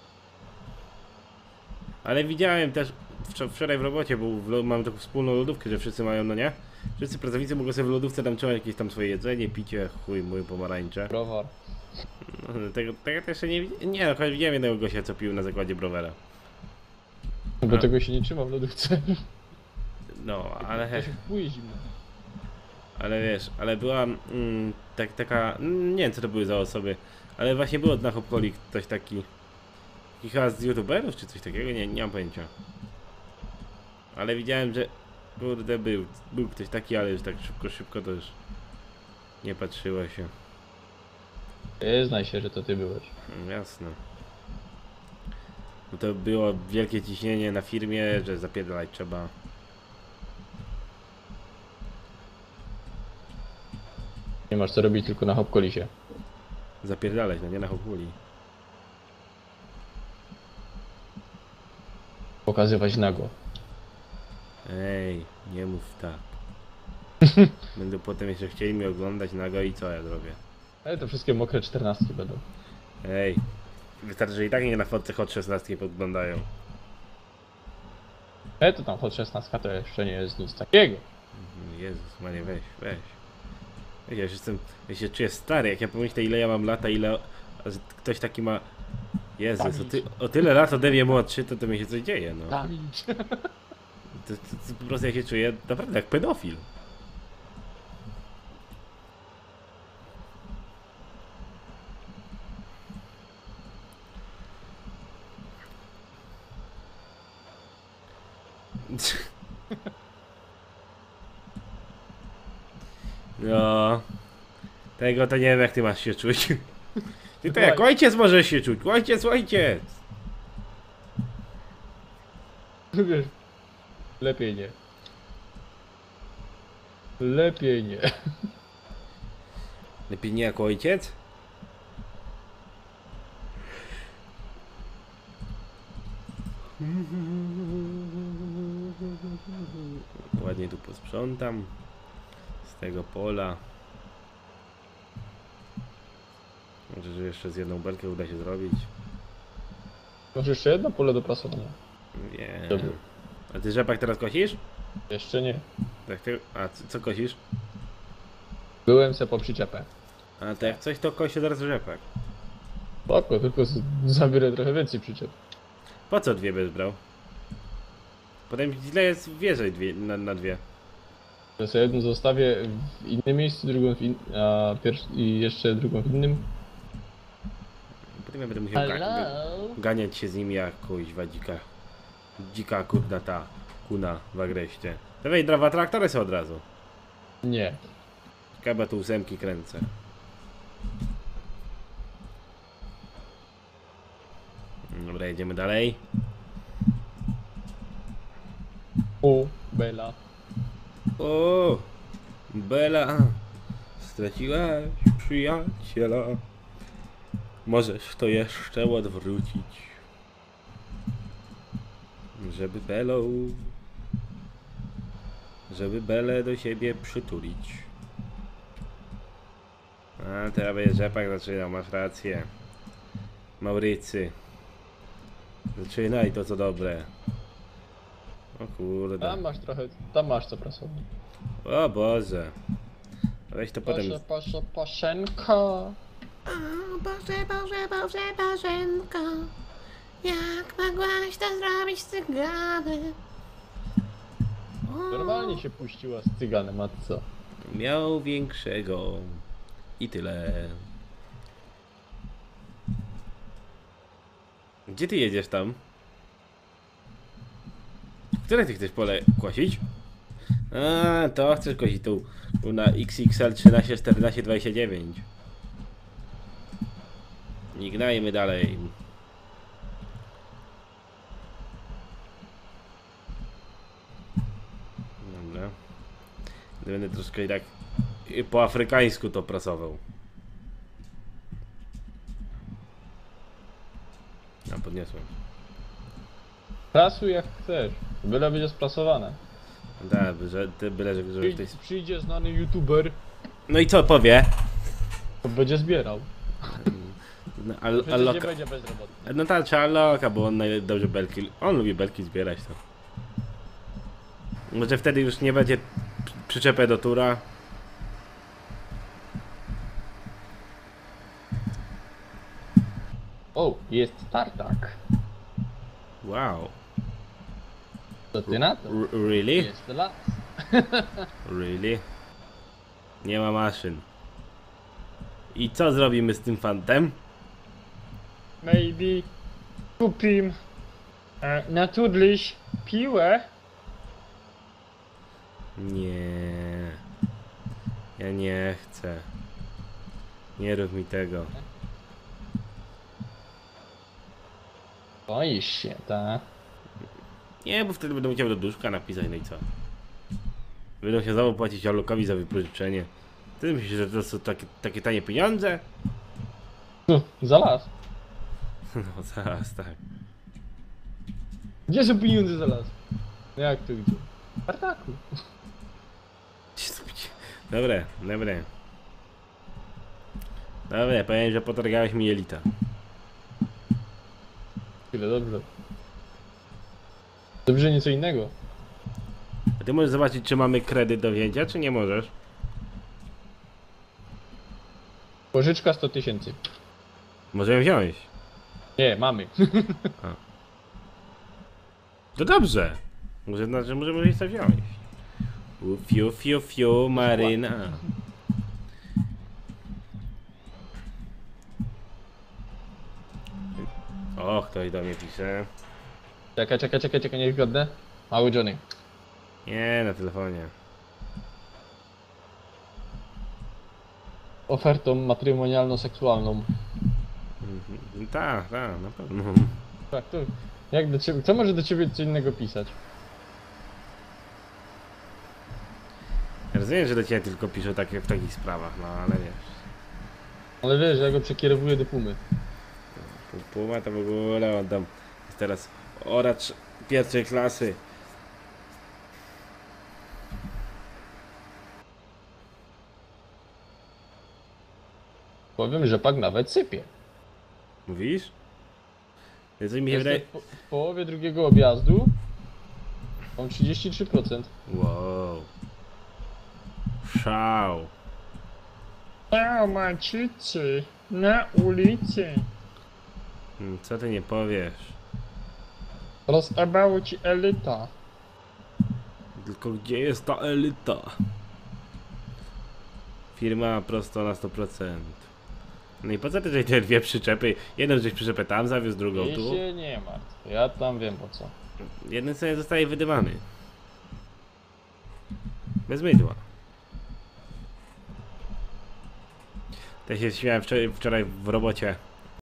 Speaker 1: Ale widziałem też wczor- wczoraj w robocie, bo w lo- mam taką wspólną lodówkę, że wszyscy mają, no nie? Wszyscy pracownicy mogą sobie w lodówce tam trzymać jakieś tam swoje jedzenie, picie, chuj mój pomarańcze.
Speaker 2: Browar.
Speaker 1: No, tego, tego też jeszcze nie widziałem. Nie, no choć widziałem jednego gościa, co pił na zakładzie browera.
Speaker 2: No bo
Speaker 1: A.
Speaker 2: tego się nie trzyma w lodówce.
Speaker 1: No,
Speaker 2: To
Speaker 1: ale,
Speaker 2: się wpłynie zimno.
Speaker 1: ale wiesz, ale była mm, tak, taka, mm, nie wiem co to były za osoby, ale właśnie było na Hopkoli ktoś taki, taki chyba z youtuberów czy coś takiego, nie, nie mam pojęcia. Ale widziałem, że kurde był, był ktoś taki, ale już tak szybko, szybko to już nie patrzyło się.
Speaker 2: Przyznaj się, że to ty byłeś.
Speaker 1: Mm, Jasne. Bo to było wielkie ciśnienie na firmie, że zapierdalać trzeba.
Speaker 2: Nie masz co robić tylko na hopkolisie.
Speaker 1: Zapierdalać, no nie na Hopkuli.
Speaker 2: Pokazywać nago.
Speaker 1: Ej, nie mów tak. Będą potem jeszcze chcieli mnie oglądać nago i co ja zrobię?
Speaker 2: Ale to wszystkie mokre czternastki będą.
Speaker 1: Ej, wystarczy, że i tak nie na fotce Hot szesnaście podglądają.
Speaker 2: Ale to tam Hot szesnaście to jeszcze nie jest nic takiego.
Speaker 1: Jezus, Manie, weź, weź. Weź, ja już jestem, ja się czuję stary, jak ja pomyślę ile ja mam lata, ile... A że ktoś taki ma... Jezus, o, ty, o tyle lat ode mnie młodszy, to to mi się coś dzieje, no.
Speaker 2: Tam.
Speaker 1: To, to, to po prostu ja się czuję naprawdę jak pedofil. No. Tego to nie wiem jak ty masz się czuć. Ty to jak ojciec możesz się czuć. Ojciec, ojciec.
Speaker 2: Wiesz, lepiej nie. Lepiej nie.
Speaker 1: Lepiej nie jako ojciec? Ładnie tu posprzątam z tego pola. Może, że jeszcze z jedną belkę uda się zrobić.
Speaker 2: Masz jeszcze jedno pole do prasowania?
Speaker 1: Nie.
Speaker 2: Dobra.
Speaker 1: A ty rzepak teraz kosisz?
Speaker 2: Jeszcze nie.
Speaker 1: Tak, ty... A co, co kosisz?
Speaker 2: Byłem se po przyczepę.
Speaker 1: A to jak coś to kosi zaraz rzepak.
Speaker 2: Spoko, tylko z- zabiorę trochę więcej przyczep.
Speaker 1: Po co dwie będziesz brał? Potem źle jest wjeżdżać dwie, na, na dwie.
Speaker 2: Ja sobie jedną zostawię w innym miejscu, drugą w in... a pierwsz... i jeszcze drugą w innym.
Speaker 1: Potem ja będę musiał ga ga ganiać się z nimi jak kuźwa dzika. Dzika kurna ta kuna w agreście. To weź dwa traktory są od razu.
Speaker 2: Nie.
Speaker 1: Chyba tu ósemki kręcę. Dobra, jedziemy dalej.
Speaker 2: O, Bela.
Speaker 1: O, Bela, straciłaś przyjaciela. Możesz to jeszcze odwrócić, żeby Belą, żeby Belę do siebie przytulić. A teraz będzie rzepak zaczynał, masz rację. Maurycy, zaczynaj to co dobre. O kurde.
Speaker 2: Tam masz trochę, tam masz co prasować.
Speaker 1: O Boże. Weź to potem.
Speaker 2: Proszę, proszę, paszenka.
Speaker 3: O Boże, Boże, Boże, Bożenko, jak mogłaś to zrobić, cygany? O,
Speaker 2: Normalnie się puściła z cyganem, a co?
Speaker 1: Miał większego. I tyle. Gdzie ty jedziesz tam? Które ty chcesz pole kosić? A, to chcesz kosić tu tu na X X L trzynaście, czternaście, dwadzieścia dziewięć. I gnajmy dalej. Dobra. Będę troszkę i tak i po afrykańsku to prasował. Ja podniosłem.
Speaker 2: Prasuj jak chcesz. Byle będzie sprasowane.
Speaker 1: Da, że ty byle, że, że
Speaker 2: Przyjdzie,
Speaker 1: ktoś...
Speaker 2: przyjdzie znany youtuber,
Speaker 1: No i co powie?
Speaker 2: to będzie zbierał.
Speaker 1: No, a, a
Speaker 2: Przecież nie
Speaker 1: loka...
Speaker 2: będzie bezrobotny.
Speaker 1: no tak, trzeba loka, bo on naj- dobrze belki... On lubi belki zbierać to. Może wtedy już nie będzie przy- przyczepę do tura.
Speaker 2: O, jest tartak.
Speaker 1: Wow.
Speaker 2: Co ty na to?
Speaker 1: R really?
Speaker 2: Jest las.
Speaker 1: Really? Nie ma maszyn. I co zrobimy z tym fantem?
Speaker 2: Maybe kupim e, naturlich piłę.
Speaker 1: Nie. Ja nie chcę. Nie rób mi tego.
Speaker 2: Boisz się, tak?
Speaker 1: Nie, bo wtedy będę musiał do duszka napisać, no i co? Będą się znowu płacić Olukowi za wypożyczenie. Ty myślisz, że to są takie, takie tanie pieniądze?
Speaker 2: Tu, za las.
Speaker 1: No zaraz, tak.
Speaker 2: Gdzie są pieniądze za las? Jak to gdzie? W tartaku.
Speaker 1: Dobre, dobre. Dobre, powiem, że potargałeś mi jelita.
Speaker 2: Tyle dobrze. Dobrze, nieco innego.
Speaker 1: A ty możesz zobaczyć, czy mamy kredyt do wzięcia, czy nie możesz?
Speaker 2: Pożyczka sto tysięcy.
Speaker 1: Możemy wziąć.
Speaker 2: Nie, mamy.
Speaker 1: To dobrze. Może znaczy, możemy gdzieś to wziąć. U, Fiu, fiu, fiu, maryna. O, ktoś do mnie pisze.
Speaker 2: Czekaj, czekaj, czekaj, czekaj, niech zgadnę. Mały Johnny.
Speaker 1: Nie, na telefonie.
Speaker 2: Ofertą matrymonialno-seksualną.
Speaker 1: Mhm. Tak, tak, na pewno.
Speaker 2: Tak, to jak do ciebie, co może do ciebie co innego pisać?
Speaker 1: Ja rozumiem, że do ciebie tylko piszę takie w takich sprawach, no ale wiesz.
Speaker 2: Ale wiesz, ja go przekierowuję do Pumy.
Speaker 1: Puma to w ogóle oddam. Jest teraz oracz pierwszej klasy.
Speaker 2: Powiem, że pak nawet sypie.
Speaker 1: Mówisz? Więc mi się
Speaker 2: Jestem
Speaker 1: wydaje...
Speaker 2: w, po, w połowie drugiego objazdu. Mam trzydzieści trzy procent.
Speaker 1: Wow. Szał.
Speaker 2: A macicy, na ulicy.
Speaker 1: Hmm, Co ty nie powiesz?
Speaker 2: Rozebało ci elita.
Speaker 1: Tylko gdzie jest ta elita? Firma prosto na sto procent. No i po co ty żeś te dwie przyczepy? Jedną żeś przyczepę tam zawiózł, drugą
Speaker 2: I
Speaker 1: tu.
Speaker 2: się nie martw. Ja tam wiem po co.
Speaker 1: Jeden sobie zostaje wydymany. Bez mydła. Ja się śmiałem wczoraj, wczoraj w robocie.